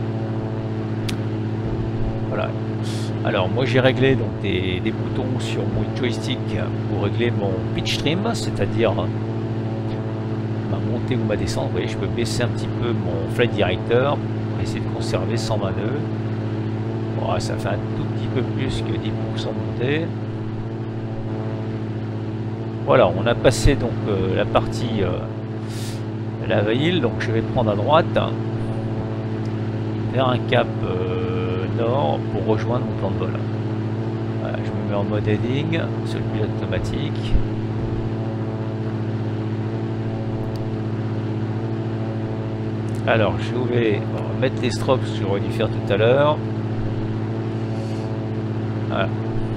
Voilà. Alors moi j'ai réglé donc des, des boutons sur mon joystick pour régler mon pitch trim, c'est-à-dire ma montée ou ma descente. Vous voyez, je peux baisser un petit peu mon flight director pour essayer de conserver cent vingt nœuds. Bon, ça fait un tout petit peu plus que dix pour cent de montée. Voilà, on a passé donc euh, la partie euh, la ville, donc je vais prendre à droite vers un cap euh, nord pour rejoindre mon plan de vol. Voilà, je me mets en mode heading sur le pilote automatique. Alors je vais mettre les strobes que j'aurais dû faire tout à l'heure. Voilà.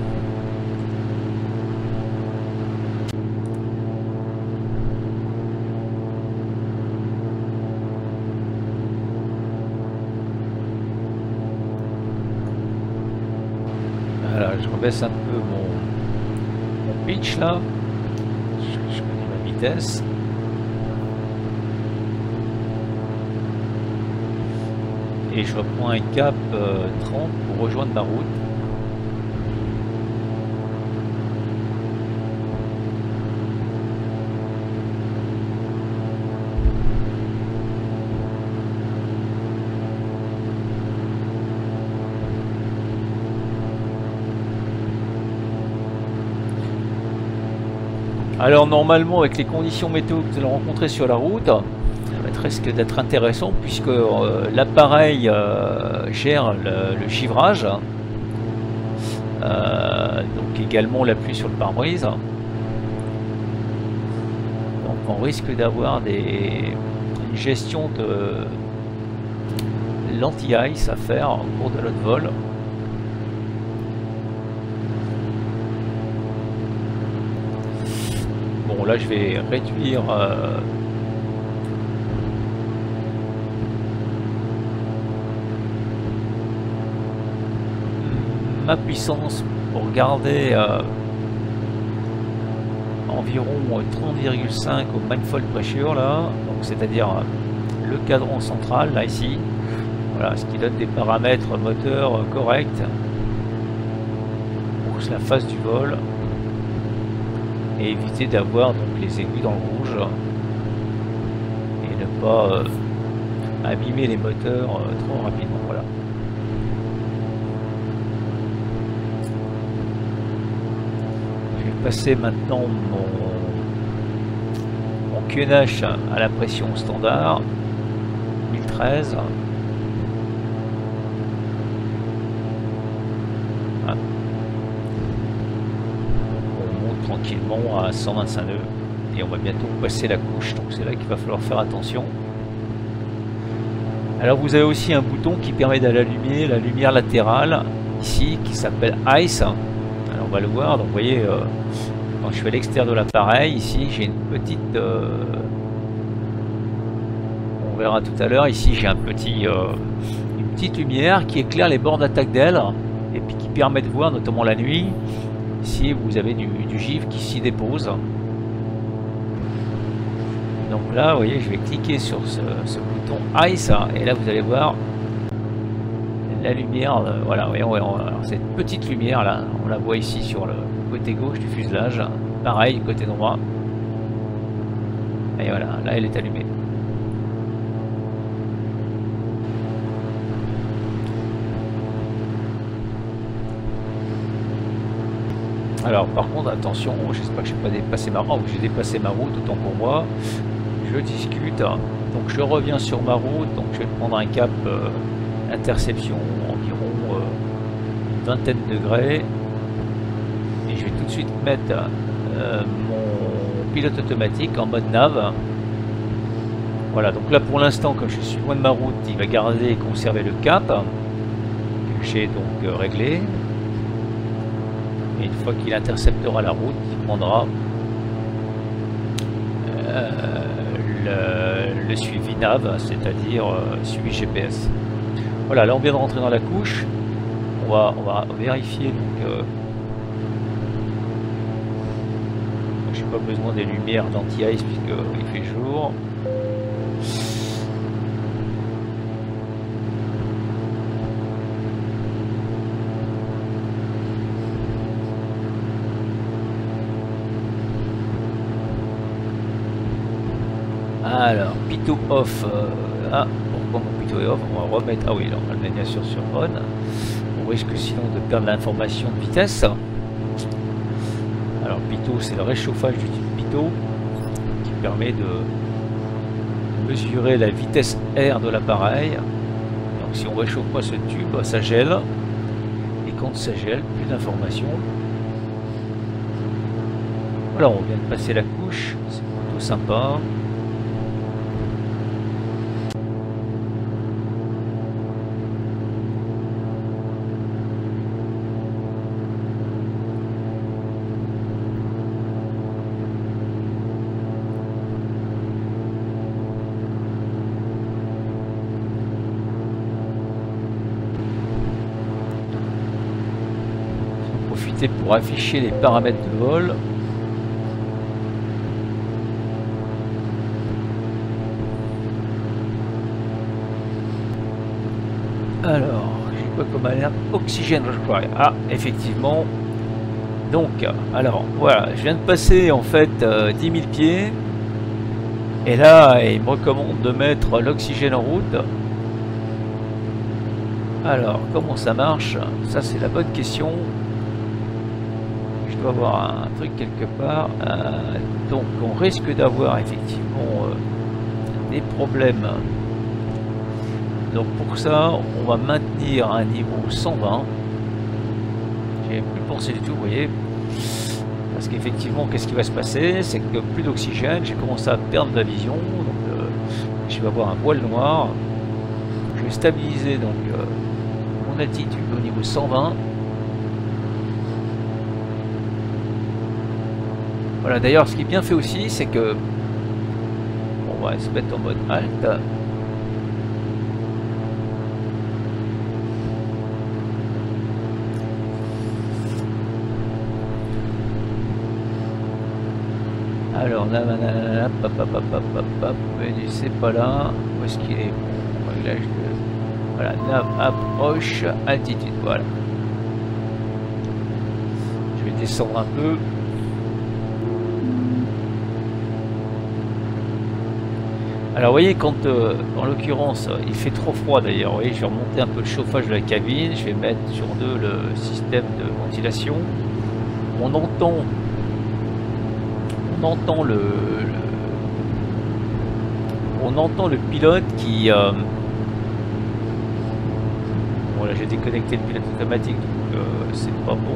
Voilà, je rebaisse un peu mon, mon pitch là. Je, je connais ma vitesse. Et je reprends un cap euh, trente pour rejoindre ma route. Alors normalement avec les conditions météo que vous allez rencontrer sur la route, ça risque d'être intéressant puisque euh, l'appareil euh, gère le, le givrage, euh, donc également la pluie sur le pare-brise. Donc on risque d'avoir des une gestion de l'anti-ice à faire au cours de notre vol. Bon là je vais réduire euh, ma puissance pour garder euh, environ trente virgule cinq au manifold pressure là, donc c'est-à-dire euh, le cadran central là ici. Voilà, ce qui donne des paramètres moteur euh, corrects pour la phase du vol et éviter d'avoir donc les aiguilles dans le rouge et ne pas euh, abîmer les moteurs euh, trop rapidement. Voilà. Je vais passer maintenant mon, mon Q N H à la pression standard mille treize. Voilà. On monte tranquillement à cent vingt-cinq nœuds et on va bientôt passer la couche, donc c'est là qu'il va falloir faire attention. Alors vous avez aussi un bouton qui permet d'allumer la lumière latérale ici qui s'appelle Ice. Alors on va le voir, donc vous voyez euh, quand je suis à l'extérieur de l'appareil ici j'ai une petite euh, verra tout à l'heure. Ici j'ai un petit, euh, une petite lumière qui éclaire les bords d'attaque d'aile et puis qui permet de voir, notamment la nuit, si vous avez du, du givre qui s'y dépose. Donc là, vous voyez, je vais cliquer sur ce, ce bouton Ice et là vous allez voir la lumière. Euh, voilà, voyons, voyons, alors, cette petite lumière là, on la voit ici sur le côté gauche du fuselage. Pareil, côté droit. Et voilà, là elle est allumée. Alors par contre attention, j'espère que je n'ai pas dépassé ma route, j'ai dépassé ma route, autant pour moi. Je discute, donc je reviens sur ma route, donc je vais prendre un cap euh, interception environ euh, une vingtaine de degrés. Et je vais tout de suite mettre euh, mon pilote automatique en mode nav. Voilà, donc là pour l'instant, comme je suis loin de ma route, il va garder et conserver le cap que j'ai donc euh, réglé. Et une fois qu'il interceptera la route, il prendra euh, le, le suivi nav, c'est-à-dire euh, suivi G P S. Voilà, là on vient de rentrer dans la couche. On va, on va vérifier donc. Euh, j'ai pas besoin des lumières d'anti-ice puisqu'il fait jour. Alors, pitot off. Euh, ah, pourquoi mon pitot est off? On va remettre. Ah oui, là, on va le mettre bien sûr sur on. On risque sinon de perdre l'information de vitesse. Alors, pitot, c'est le réchauffage du tube pitot qui permet de mesurer la vitesse R de l'appareil. Donc, si on réchauffe pas ce tube, ça gèle. Et quand ça gèle, plus d'informations. Voilà, on vient de passer la couche. C'est plutôt sympa. Pour afficher les paramètres de vol. Alors, j'ai quoi comme alerte? Oxygène, je crois. Ah, effectivement. Donc, alors, voilà, je viens de passer en fait euh, dix mille pieds. Et là, il me recommande de mettre l'oxygène en route. Alors, comment ça marche? Ça, c'est la bonne question. Je dois avoir un truc quelque part. Euh, donc, on risque d'avoir effectivement euh, des problèmes. Donc, pour ça, on va maintenir un niveau cent vingt. J'ai plus pensé du tout, vous voyez. Parce qu'effectivement, qu'est-ce qui va se passer? C'est que plus d'oxygène, j'ai commencé à perdre la vision. Donc, euh, je vais avoir un voile noir. Je vais stabiliser donc euh, mon altitude au niveau cent vingt. Voilà, d'ailleurs, ce qui est bien fait aussi, c'est que on va se mettre en mode alt. Alors, là, hop, hop, hop, hop, hop, hop, c'est pas là. Où est-ce qu'il est? Bon, réglage de... Voilà, nav, approche, altitude, voilà. Je vais descendre un peu. Alors, vous voyez, quand, euh, en l'occurrence, il fait trop froid d'ailleurs, vous voyez, je vais remonter un peu le chauffage de la cabine, je vais mettre sur deux le système de ventilation. On entend... On entend le, le on entend le pilote qui euh, bon là j'ai déconnecté le pilote automatique donc euh, c'est pas bon.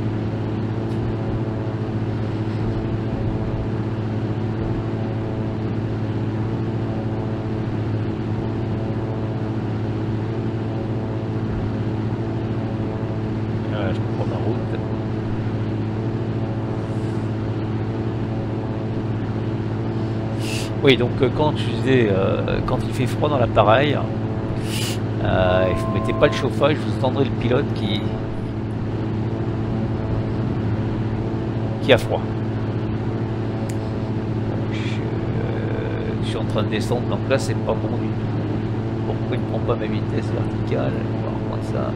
Voilà, je prends ma route. Oui, donc euh, quand je disais, euh, quand il fait froid dans l'appareil, euh, et vous mettez pas le chauffage, vous entendrez le pilote qui, qui a froid. Donc, je, euh, je suis en train de descendre, donc là c'est pas bon du tout. Pourquoi il ne prend pas ma vitesse verticale? On va reprendre ça.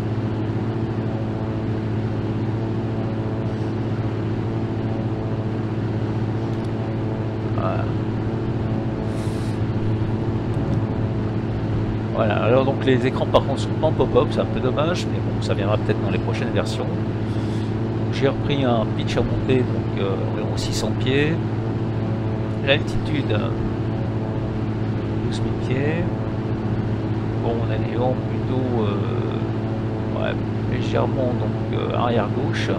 Voilà. Voilà, alors donc les écrans par contre sont pas en pop-up, c'est un peu dommage, mais bon, ça viendra peut-être dans les prochaines versions. J'ai repris un pitch à monter, donc euh, environ six cents pieds. L'altitude, douze mille pieds. Bon, on a les vents plutôt euh, ouais, légèrement donc euh, arrière gauche.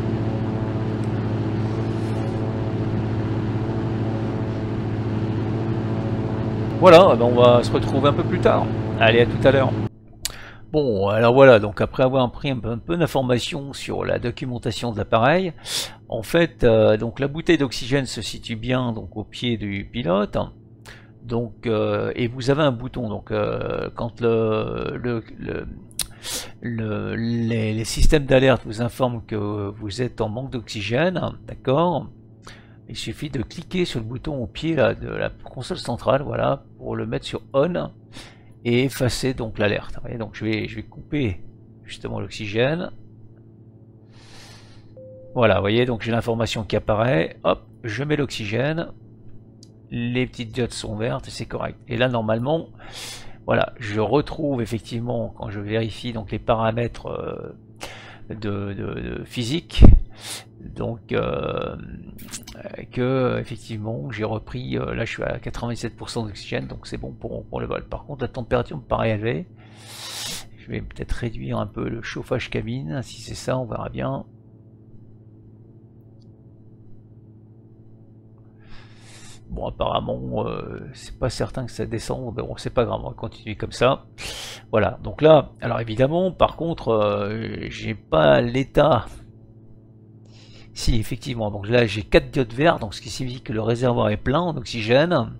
Voilà, ben on va se retrouver un peu plus tard. Allez, à tout à l'heure. Bon, alors voilà, donc après avoir pris un peu, un peu d'informations sur la documentation de l'appareil, en fait, euh, donc la bouteille d'oxygène se situe bien donc au pied du pilote. Donc, euh, et vous avez un bouton. Donc, euh, quand le, le, le, le les, les systèmes d'alerte vous informent que vous êtes en manque d'oxygène, d'accord, il suffit de cliquer sur le bouton au pied là, de la console centrale, voilà, pour le mettre sur on et effacer donc l'alerte. Donc, je vais, je vais couper justement l'oxygène. Voilà, vous voyez, donc j'ai l'information qui apparaît. Hop, je mets l'oxygène. Les petites diodes sont vertes et c'est correct. Et là, normalement, voilà, je retrouve effectivement, quand je vérifie donc les paramètres euh, de, de, de physique, donc euh, que effectivement j'ai repris, euh, là je suis à quatre-vingt-dix-sept pour cent d'oxygène, donc c'est bon pour, pour le vol. Par contre, la température me paraît élevée. Je vais peut-être réduire un peu le chauffage cabine, si c'est ça, on verra bien. Bon, apparemment, euh, c'est pas certain que ça descend, mais bon, c'est pas grave, on va continuer comme ça. Voilà, donc là, alors évidemment, par contre, euh, j'ai pas l'état. Si, effectivement, donc là j'ai quatre diodes vertes, donc ce qui signifie que le réservoir est plein en oxygène.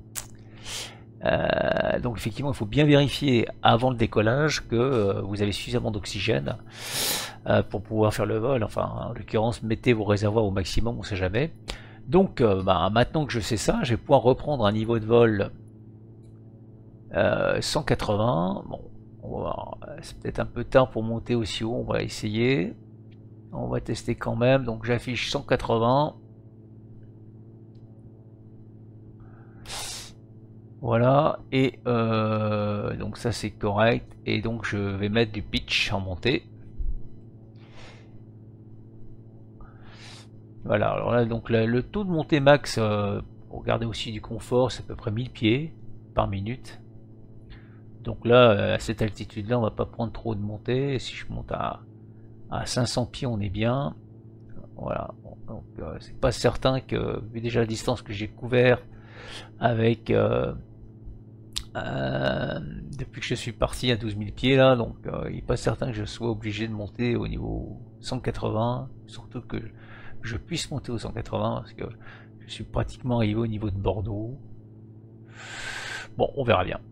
Euh, donc effectivement, il faut bien vérifier avant le décollage que euh, vous avez suffisamment d'oxygène euh, pour pouvoir faire le vol. Enfin, en l'occurrence, mettez vos réservoirs au maximum, on sait jamais. Donc euh, bah, maintenant que je sais ça, je vais pouvoir reprendre un niveau de vol euh, cent quatre-vingts. Bon, c'est peut-être un peu tard pour monter aussi haut, on va essayer. On va tester quand même, donc j'affiche cent quatre-vingts. Voilà, et euh, donc ça c'est correct, et donc je vais mettre du pitch en montée. Voilà, alors là donc là, le taux de montée max, euh, pour regarder aussi du confort, c'est à peu près mille pieds par minute. Donc là, à cette altitude là, on va pas prendre trop de montée. Si je monte à, à cinq cents pieds, on est bien. Voilà, donc euh, c'est pas certain que, vu déjà la distance que j'ai couvert avec euh, euh, depuis que je suis parti à douze mille pieds là, donc euh, il n'est pas certain que je sois obligé de monter au niveau cent quatre-vingts, surtout que je puisse monter au cent quatre-vingts parce que je suis pratiquement arrivé au niveau de Bordeaux. Bon, on verra bien.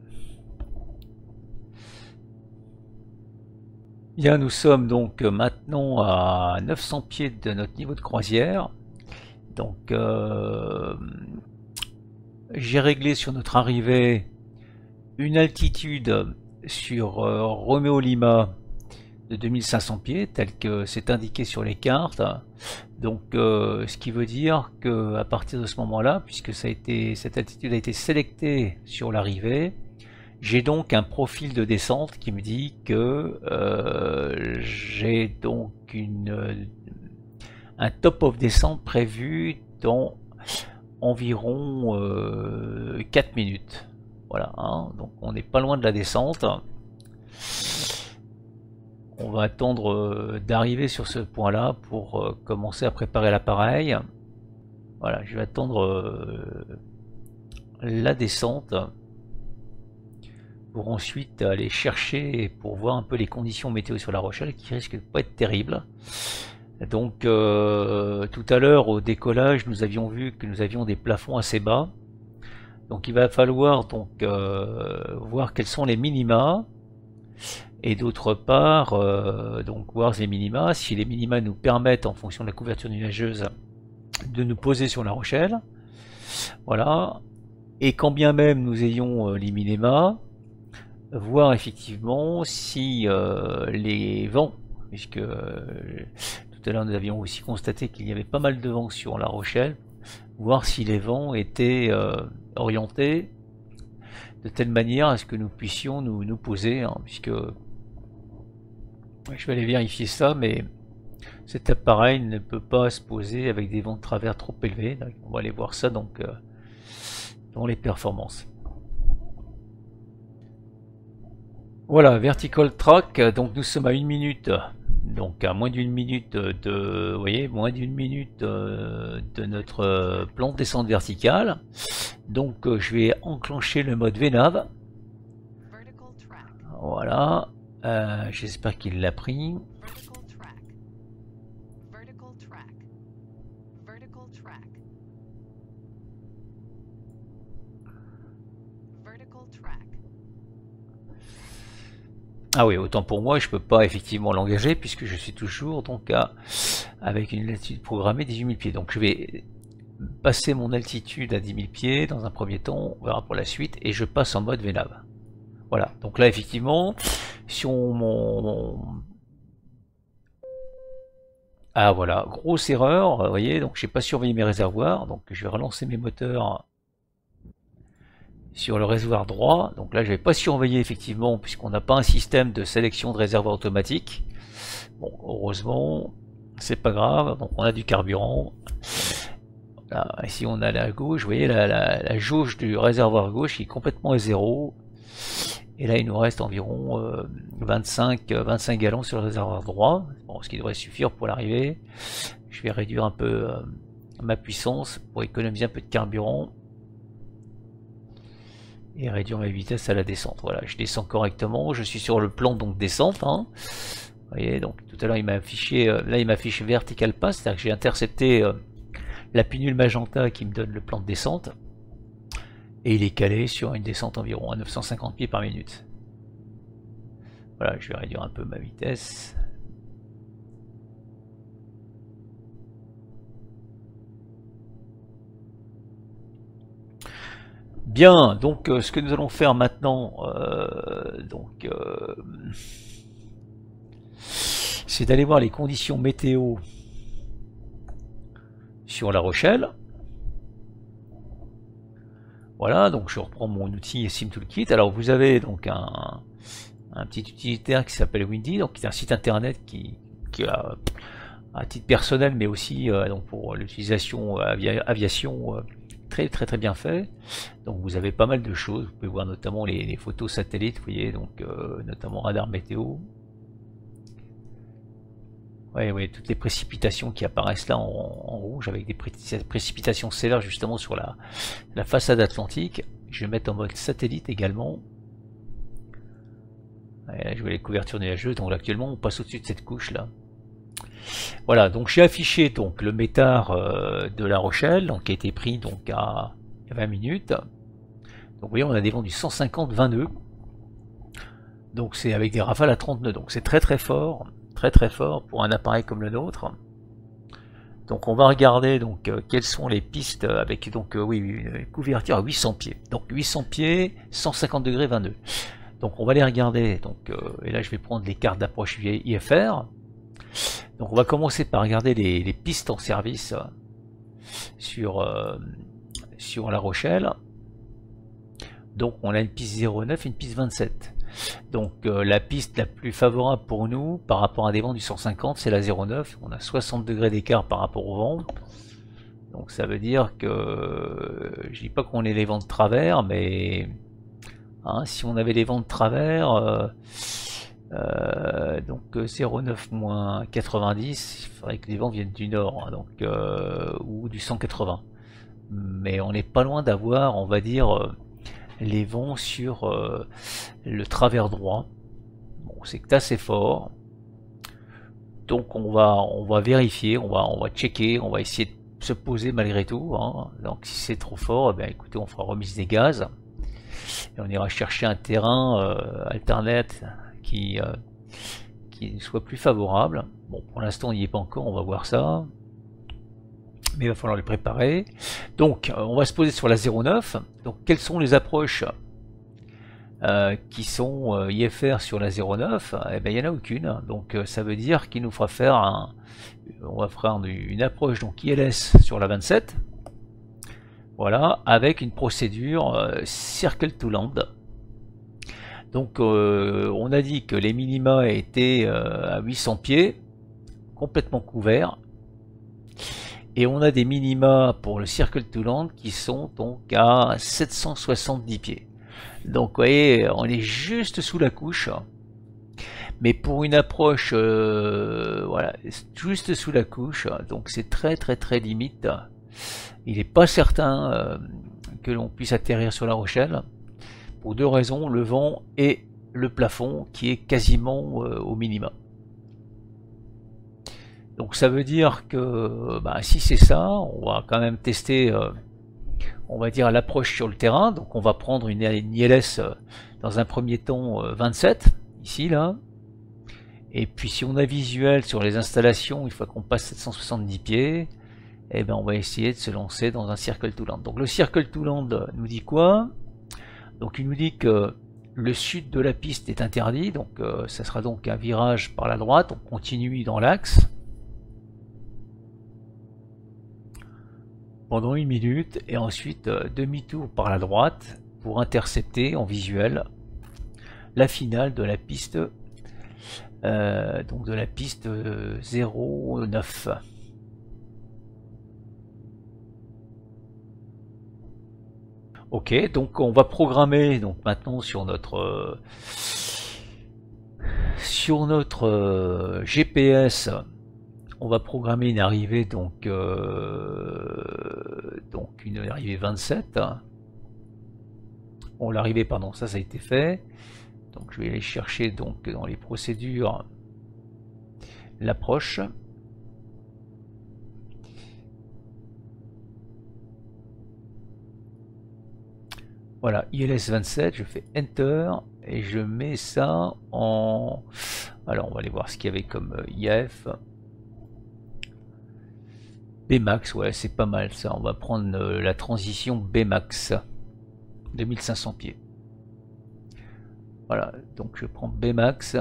Bien, nous sommes donc maintenant à neuf cents pieds de notre niveau de croisière. Donc euh, j'ai réglé sur notre arrivée une altitude sur euh, Romeo Lima de deux mille cinq cents pieds, tel que c'est indiqué sur les cartes. Donc euh, ce qui veut dire que à partir de ce moment-là, puisque ça a été, cette altitude a été sélectée sur l'arrivée, j'ai donc un profil de descente qui me dit que euh, j'ai donc une, un top of descente prévu dans environ euh, quatre minutes. Voilà, hein, donc on n'est pas loin de la descente. On va attendre euh, d'arriver sur ce point là pour euh, commencer à préparer l'appareil. Voilà, je vais attendre euh, la descente pour ensuite aller chercher pour voir un peu les conditions météo sur La Rochelle qui risquent de pas être terribles. Donc euh, tout à l'heure au décollage nous avions vu que nous avions des plafonds assez bas. Donc il va falloir donc euh, voir quels sont les minima. Et d'autre part, euh, donc voir les minima, si les minima nous permettent, en fonction de la couverture nuageuse, de nous poser sur La Rochelle. Voilà. Et quand bien même nous ayons euh, les minima, voir effectivement si euh, les vents, puisque euh, tout à l'heure nous avions aussi constaté qu'il y avait pas mal de vent sur La Rochelle, voir si les vents étaient euh, orientés de telle manière à ce que nous puissions nous, nous poser, hein, puisque je vais aller vérifier ça, mais cet appareil ne peut pas se poser avec des vents de travers trop élevés. Donc on va aller voir ça donc euh, dans les performances. Voilà, vertical track, donc nous sommes à une minute, donc à moins d'une minute de, vous voyez, moins d'une minute de, de notre plan de descente verticale. Donc je vais enclencher le mode V NAV. Voilà. Euh, j'espère qu'il l'a pris. Ah oui, autant pour moi, je peux pas effectivement l'engager puisque je suis toujours donc à, avec une altitude programmée dix-huit mille pieds. Donc je vais passer mon altitude à dix mille pieds dans un premier temps, on verra pour la suite, et je passe en mode V NAV. Voilà, donc là effectivement, si on... Mon... Ah voilà, grosse erreur, vous voyez, donc j'ai pas surveillé mes réservoirs, donc je vais relancer mes moteurs sur le réservoir droit. Donc là je vais pas surveiller effectivement, puisqu'on n'a pas un système de sélection de réservoir automatique. Bon, heureusement, c'est pas grave, donc on a du carburant. Là, ici on a la gauche, vous voyez la, la, la jauge du réservoir gauche qui est complètement à zéro. Et là il nous reste environ euh, vingt-cinq, vingt-cinq gallons sur le réservoir droit, bon, ce qui devrait suffire pour l'arrivée. Je vais réduire un peu euh, ma puissance pour économiser un peu de carburant. Et réduire ma vitesse à la descente. Voilà, je descends correctement, je suis sur le plan donc descente. Hein. Vous voyez, donc tout à l'heure il m'a affiché, euh, là il m'affiche vertical pass, c'est-à-dire que j'ai intercepté euh, la pinule magenta qui me donne le plan de descente. Et il est calé sur une descente environ à neuf cent cinquante pieds par minute. Voilà, je vais réduire un peu ma vitesse. Bien, donc euh, ce que nous allons faire maintenant, euh, donc, euh, c'est d'aller voir les conditions météo sur La Rochelle. Voilà, donc je reprends mon outil SimToolkit. Alors vous avez donc un, un petit utilitaire qui s'appelle Windy, donc qui est un site internet qui, qui a à titre personnel, mais aussi euh, donc pour l'utilisation avia, aviation. Euh, très très très bien fait. Donc vous avez pas mal de choses, vous pouvez voir notamment les, les photos satellites, vous voyez, donc euh, notamment radar météo. Ouais, ouais, toutes les précipitations qui apparaissent là en, en rouge avec des pré précipitations sévères justement sur la, la façade atlantique. Je vais mettre en mode satellite également. Ouais, là, je vois les couvertures nuageuses, donc là, actuellement on passe au-dessus de cette couche là. Voilà, donc j'ai affiché donc le métard euh, de La Rochelle, donc qui a été pris donc à vingt minutes. Donc vous voyez, on a des vents du cent cinquante vingt nœuds. Donc c'est avec des rafales à trente nœuds. Donc c'est très très fort, très très fort pour un appareil comme le nôtre. Donc on va regarder donc euh, quelles sont les pistes avec donc euh, oui une couverture à huit cents pieds. Donc huit cents pieds, cent cinquante degrés vingt nœuds. Donc on va les regarder. Donc euh, et là je vais prendre les cartes d'approche I F R. Donc on va commencer par regarder les, les pistes en service sur, euh, sur La Rochelle. Donc on a une piste zéro neuf et une piste vingt-sept. Donc euh, la piste la plus favorable pour nous par rapport à des vents du cent cinquante, c'est la zéro neuf. On a soixante degrés d'écart par rapport au vent. Donc ça veut dire que je dis pas qu'on ait les vents de travers, mais hein, si on avait les vents de travers, euh, Euh, donc zéro neuf moins quatre-vingt-dix, il faudrait que les vents viennent du nord, hein, donc euh, ou du cent quatre-vingts. Mais on n'est pas loin d'avoir, on va dire, euh, les vents sur euh, le travers droit. Bon, c'est assez fort. Donc on va, on va vérifier, on va, on va checker, on va essayer se poser malgré tout, hein. Donc si c'est trop fort, eh bien, écoutez, on fera remise des gaz et on ira chercher un terrain euh, alternate qui, euh, qui soit plus favorable. Bon, pour l'instant, on n'y est pas encore, on va voir ça. Mais il va falloir les préparer. Donc, euh, on va se poser sur la zéro neuf. Donc, quelles sont les approches euh, qui sont euh, I F R sur la zéro neuf? Eh bien, il n'y en a aucune. Donc, euh, ça veut dire qu'il nous fera faire un... On va faire une approche donc I L S sur la vingt-sept. Voilà, avec une procédure euh, Circle to Land. Donc, euh, on a dit que les minima étaient euh, à huit cents pieds, complètement couverts. Et on a des minima pour le Circle to Land qui sont donc à sept cent soixante-dix pieds. Donc vous voyez, on est juste sous la couche. Mais pour une approche, euh, voilà, juste sous la couche, donc c'est très très très limite. Il n'est pas certain euh, que l'on puisse atterrir sur La Rochelle. Pour deux raisons, le vent et le plafond qui est quasiment euh, au minima. Donc ça veut dire que bah, si c'est ça, on va quand même tester, euh, on va dire, l'approche sur le terrain. Donc on va prendre une, une I L S euh, dans un premier temps euh, vingt-sept, ici là. Et puis si on a visuel sur les installations, une fois qu'on passe sept cent soixante-dix pieds, eh ben on va essayer de se lancer dans un Circle to Land. Donc le Circle to Land nous dit quoi? Donc il nous dit que le sud de la piste est interdit, donc euh, ça sera donc un virage par la droite, on continue dans l'axe. Pendant une minute et ensuite euh, demi-tour par la droite pour intercepter en visuel la finale de la piste euh, donc de la piste euh, zéro neuf. Ok, donc on va programmer donc maintenant sur notre euh, sur notre euh, G P S. On va programmer une arrivée donc euh, donc une arrivée vingt-sept. Bon, l'arrivée, pardon, ça ça a été fait. Donc je vais aller chercher donc dans les procédures l'approche. Voilà, I L S vingt-sept, je fais Enter et je mets ça en... Alors on va aller voir ce qu'il y avait comme I A F. B max, ouais, c'est pas mal ça. On va prendre euh, la transition B max, deux mille cinq cents pieds. Voilà, donc je prends B max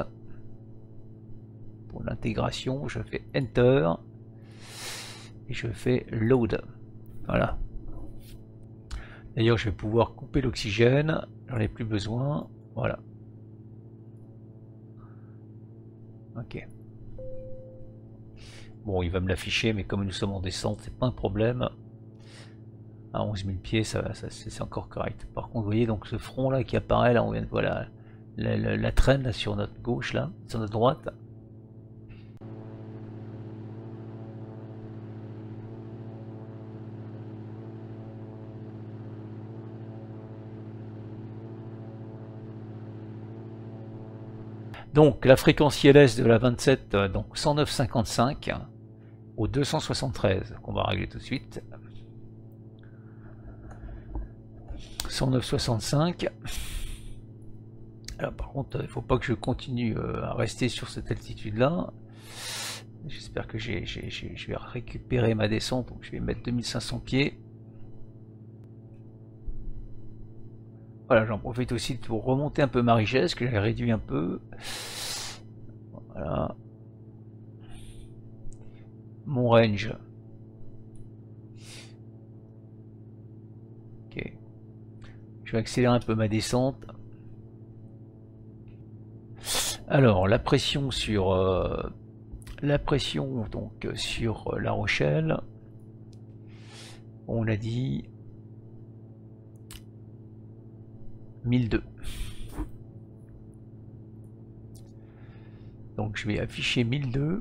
pour l'intégration. Je fais Enter et je fais Load. Voilà. D'ailleurs, je vais pouvoir couper l'oxygène. J'en ai plus besoin. Voilà. Ok. Bon, il va me l'afficher, mais comme nous sommes en descente, c'est pas un problème. À onze mille pieds, ça, ça c'est encore correct. Par contre, vous voyez donc ce front là qui apparaît là, on vient de voir la, la, la, la traîne là, sur notre gauche là, sur notre droite. Donc la fréquence I L S de la vingt-sept, donc cent neuf virgule cinquante-cinq au deux cent soixante-treize, qu'on va régler tout de suite. cent neuf virgule soixante-cinq. Alors par contre, il ne faut pas que je continue à rester sur cette altitude là. J'espère que j'ai, j'ai, j'ai, je vais récupérer ma descente, donc je vais mettre deux mille cinq cents pieds. Voilà, j'en profite aussi pour remonter un peu ma richesse, que j'ai réduit un peu. Voilà. Mon range. Ok. Je vais accélérer un peu ma descente. Alors, la pression sur euh, la pression donc sur La Rochelle. On l'a dit. mille deux. Donc je vais afficher mille deux.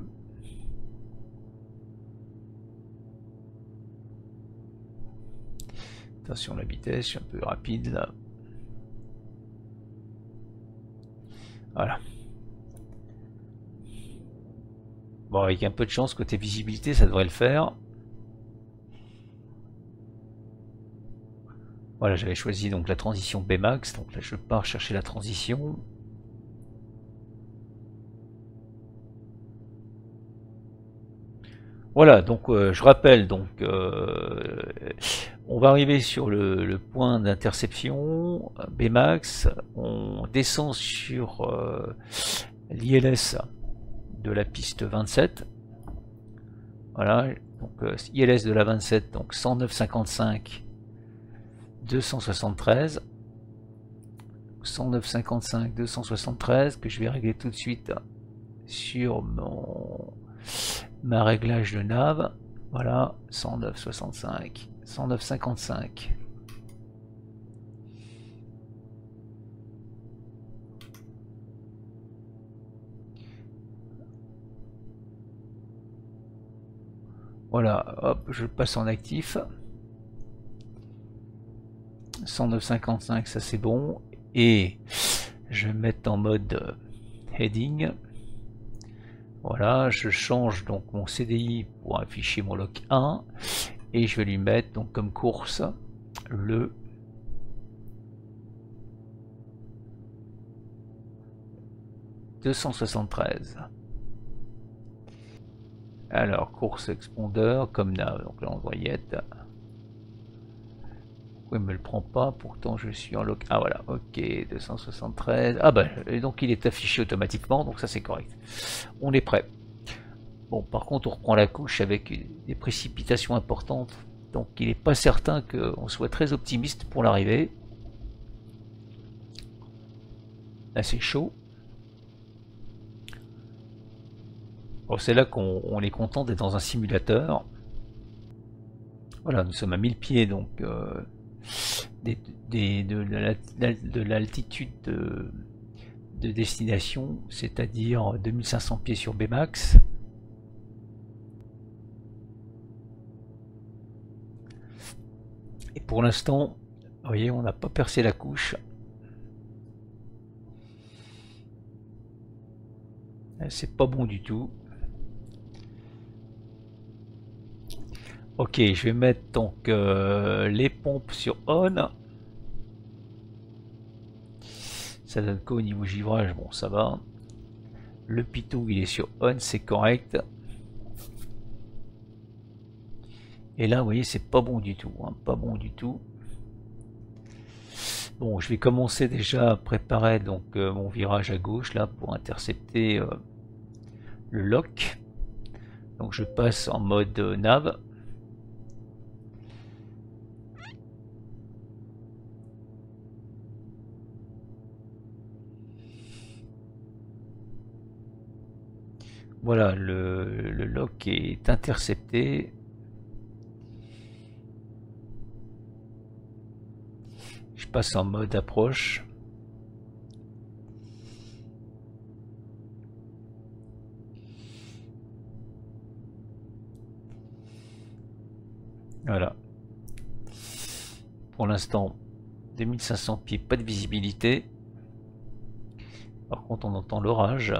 Attention la vitesse, je suis un peu rapide là. Voilà. Bon, avec un peu de chance côté visibilité, ça devrait le faire. Voilà, j'avais choisi donc la transition B max, donc là je pars chercher la transition. Voilà, donc euh, je rappelle, donc euh, on va arriver sur le, le point d'interception B max, on descend sur euh, l'I L S de la piste vingt-sept. Voilà, donc euh, I L S de la vingt-sept, donc cent neuf virgule cinquante-cinq deux cent soixante-treize. cent neuf virgule cinquante-cinq deux cent soixante-treize que je vais régler tout de suite sur mon ma réglage de nav. Voilà, cent neuf virgule soixante-cinq, cent neuf virgule cinquante-cinq. Voilà, hop, je passe en actif. cent neuf virgule cinquante-cinq, ça c'est bon. Et je vais mettre en mode heading. Voilà, je change donc mon C D I pour afficher mon lock un. Et je vais lui mettre donc comme course le deux cent soixante-treize. Alors, course expandeur comme nav, donc là on doit y être. Pourquoi il me le prend pas? Pourtant je suis en lock. Ah voilà, ok, deux cent soixante-treize. Ah bah, et donc il est affiché automatiquement, donc ça c'est correct. On est prêt. Bon, par contre on reprend la couche avec des précipitations importantes, donc il n'est pas certain qu'on soit très optimiste pour l'arrivée. Là c'est chaud. Bon, c'est là qu'on est content d'être dans un simulateur. Voilà, nous sommes à mille pieds, donc euh, des, des, de l'altitude de, de destination, c'est-à-dire deux mille cinq cents pieds sur B max. Et pour l'instant, vous voyez, on n'a pas percé la couche. C'est pas bon du tout. Ok, je vais mettre donc euh, les pompes sur on. Ça donne quoi au niveau givrage? Bon, ça va. Le pitot, il est sur on, c'est correct. Et là, vous voyez, c'est pas bon du tout. Hein, pas bon du tout. Bon, je vais commencer déjà à préparer donc euh, mon virage à gauche là pour intercepter euh, le lock. Donc je passe en mode euh, nav. Voilà, le, le lock est intercepté. Je passe en mode approche. Voilà. Pour l'instant, deux mille cinq cents pieds, pas de visibilité. Par contre, on entend l'orage.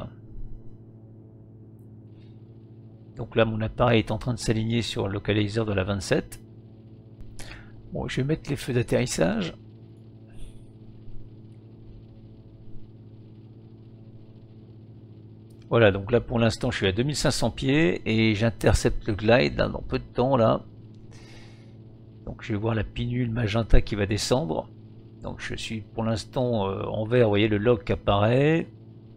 Donc là, mon appareil est en train de s'aligner sur le localiseur de la vingt-sept. Bon, je vais mettre les feux d'atterrissage. Voilà, donc là pour l'instant je suis à deux mille cinq cents pieds et j'intercepte le glide dans peu de temps là. Donc je vais voir la pinule magenta qui va descendre. Donc je suis pour l'instant euh, en vert, vous voyez le log apparaît.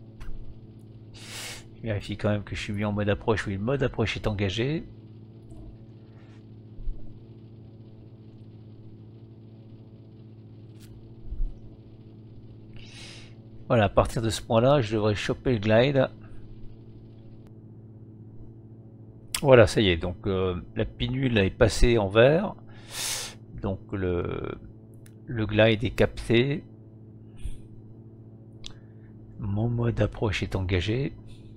Je vérifie quand même que je suis bien en mode approche. Oui, le mode approche est engagé. Voilà, à partir de ce point là je devrais choper le glide. Voilà, ça y est, donc euh, la pinule est passée en vert, donc le, le glide est capté, mon mode approche est engagé,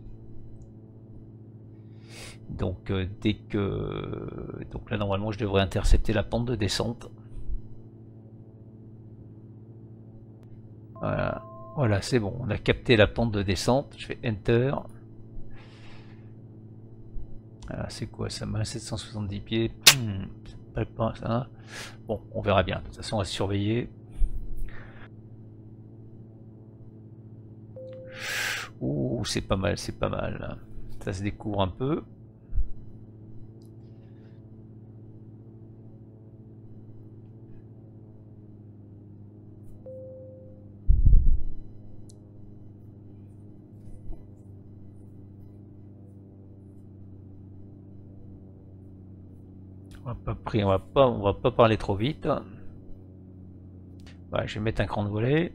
donc euh, dès que, donc là normalement je devrais intercepter la pente de descente. Voilà, voilà c'est bon, on a capté la pente de descente, je fais Enter. Ah, c'est quoi ça? Sept cent soixante-dix pieds. Hmm. rappelle pas ça. Bon, on verra bien. De toute façon, à surveiller. Ouh, c'est pas mal, c'est pas mal. Ça se découvre un peu. On va pas, on va pas, on va pas parler trop vite. Voilà, je vais mettre un cran de volet.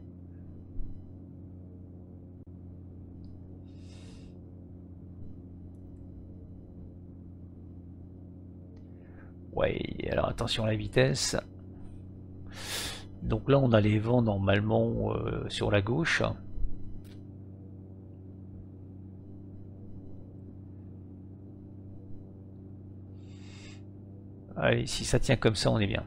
Ouais, alors attention à la vitesse. Donc là, on a les vents normalement euh, sur la gauche. Allez, si ça tient comme ça, on est bien.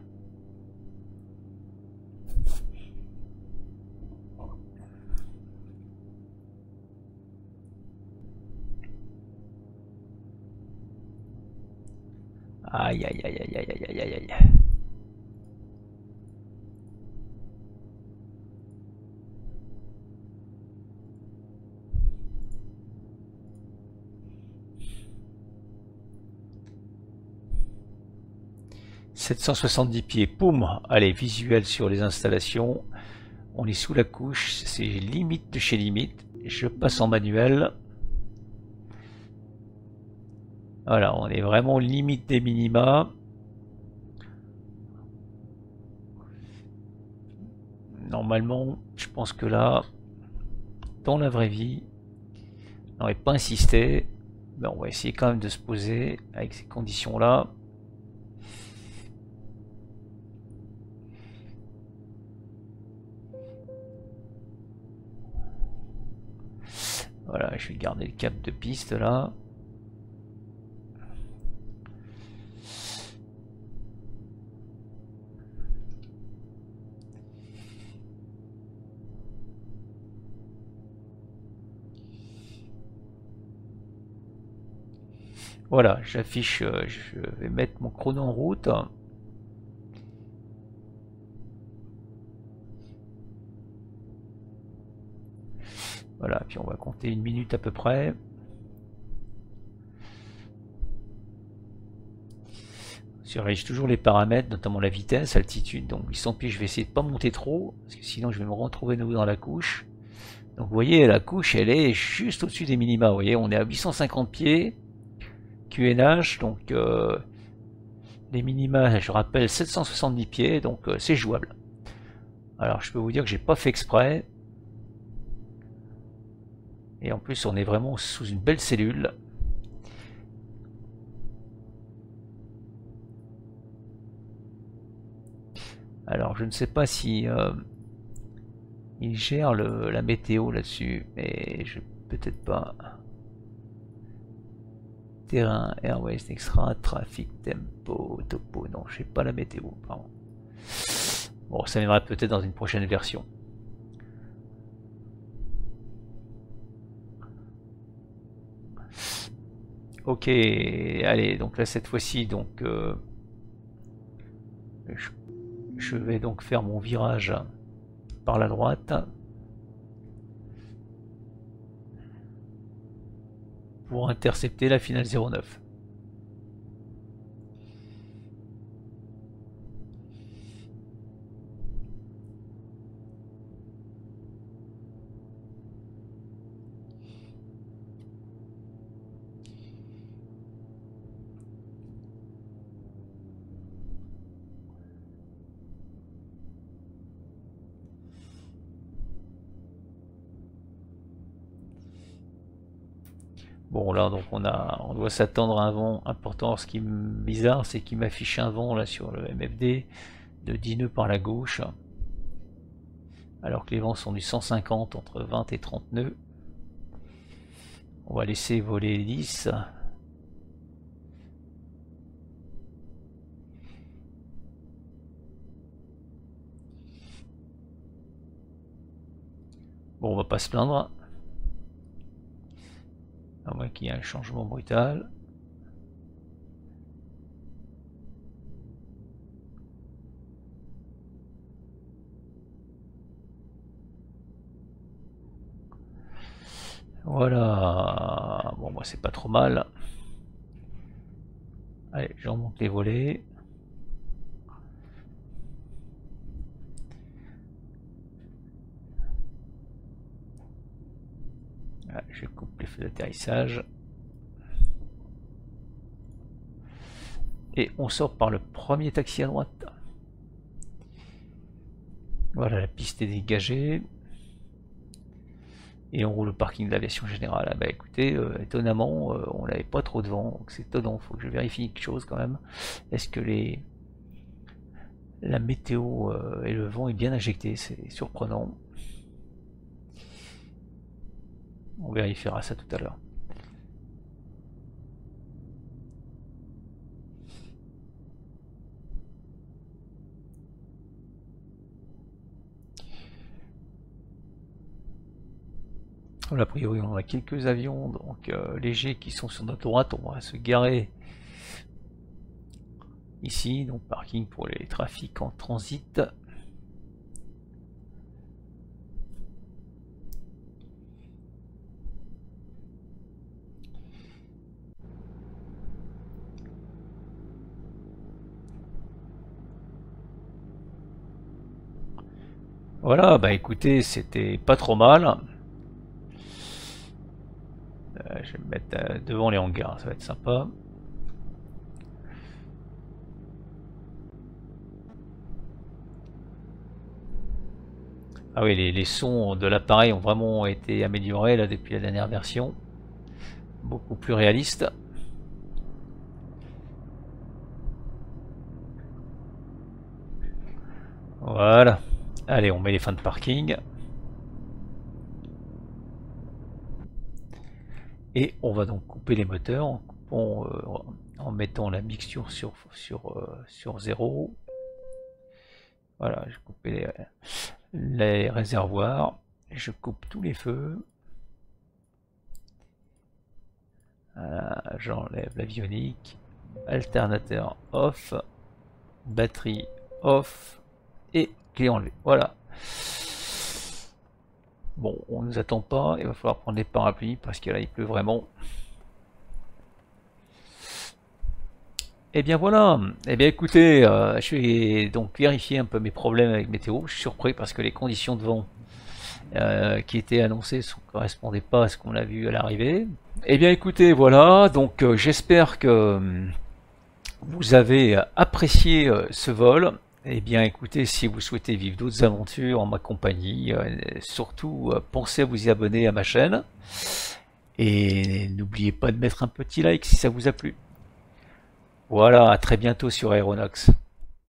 Aïe aïe aïe aïe aïe aïe aïe aïe. sept cent soixante-dix pieds, poum. Allez, visuel sur les installations. On est sous la couche, c'est limite de chez limite. Je passe en manuel. Voilà, on est vraiment limite des minima. Normalement, je pense que là, dans la vraie vie, on n'aurait pas insisté. Mais on va essayer quand même de se poser avec ces conditions-là. Voilà, je vais garder le cap de piste là. Voilà, j'affiche, euh, je vais mettre mon chrono en route. Voilà, puis on va compter une minute à peu près. On surveille toujours les paramètres, notamment la vitesse, altitude. Donc ils sont je vais essayer de pas monter trop, parce que sinon je vais me retrouver nouveau dans la couche. Donc vous voyez, la couche, elle est juste au-dessus des minima. Vous voyez, on est à huit cent cinquante pieds. Q N H, donc euh, les minima, je rappelle, sept cent soixante-dix pieds, donc euh, c'est jouable. Alors je peux vous dire que j'ai pas fait exprès. Et en plus, on est vraiment sous une belle cellule. Alors je ne sais pas si euh, il gère le, la météo là-dessus, mais je peut-être pas. Terrain, airways, extra, trafic, tempo, topo. Non, je sais pas la météo, pardon. Bon, ça viendra peut-être dans une prochaine version. Ok, allez, donc là cette fois-ci, donc euh, je, je vais donc faire mon virage par la droite pour intercepter la finale zéro neuf. Bon là donc on a on doit s'attendre à un vent important. Ce qui est bizarre c'est qu'il m'affiche un vent là sur le M F D de dix nœuds par la gauche, alors que les vents sont du cent cinquante entre vingt et trente nœuds. On va laisser voler dix. Bon, on va pas se plaindre, à moins qu'il y ait un changement brutal. Voilà, bon moi c'est pas trop mal. Allez, j'en monte les volets. Voilà, je coupe les feux d'atterrissage. Et on sort par le premier taxi à droite. Voilà, la piste est dégagée. Et on roule au parking de l'aviation générale. Ah bah écoutez, euh, étonnamment, euh, on n'avait pas trop de vent, donc c'est étonnant, faut que je vérifie quelque chose quand même. Est-ce que les la météo euh, et le vent est bien injecté? C'est surprenant. On vérifiera ça tout à l'heure. A priori, on a quelques avions donc euh, légers qui sont sur notre droite. On va se garer ici, donc parking pour les trafics en transit. Voilà, bah écoutez, c'était pas trop mal. Euh, je vais me mettre euh, devant les hangars, ça va être sympa. Ah oui, les, les sons de l'appareil ont vraiment été améliorés là depuis la dernière version. Beaucoup plus réaliste. Voilà. Allez, on met les fins de parking. Et on va donc couper les moteurs en, coupant, euh, en mettant la mixture sur, sur, euh, sur zéro. Voilà, je coupe les, les réservoirs. Je coupe tous les feux. Voilà, j'enlève l'avionique. Alternateur off. Batterie off. Et clé enlevée. Voilà. Bon, on ne nous attend pas, il va falloir prendre des parapluies parce que là il pleut vraiment. Et bien voilà, et bien écoutez, euh, je vais donc vérifier un peu mes problèmes avec météo. Je suis surpris parce que les conditions de vent euh, qui étaient annoncées ne correspondaient pas à ce qu'on a vu à l'arrivée. Et bien écoutez, voilà, donc euh, j'espère que euh, vous avez apprécié euh, ce vol. Eh bien écoutez, si vous souhaitez vivre d'autres aventures en ma compagnie, euh, surtout euh, pensez à vous y abonner à ma chaîne. Et n'oubliez pas de mettre un petit like si ça vous a plu. Voilà, à très bientôt sur Aeronox.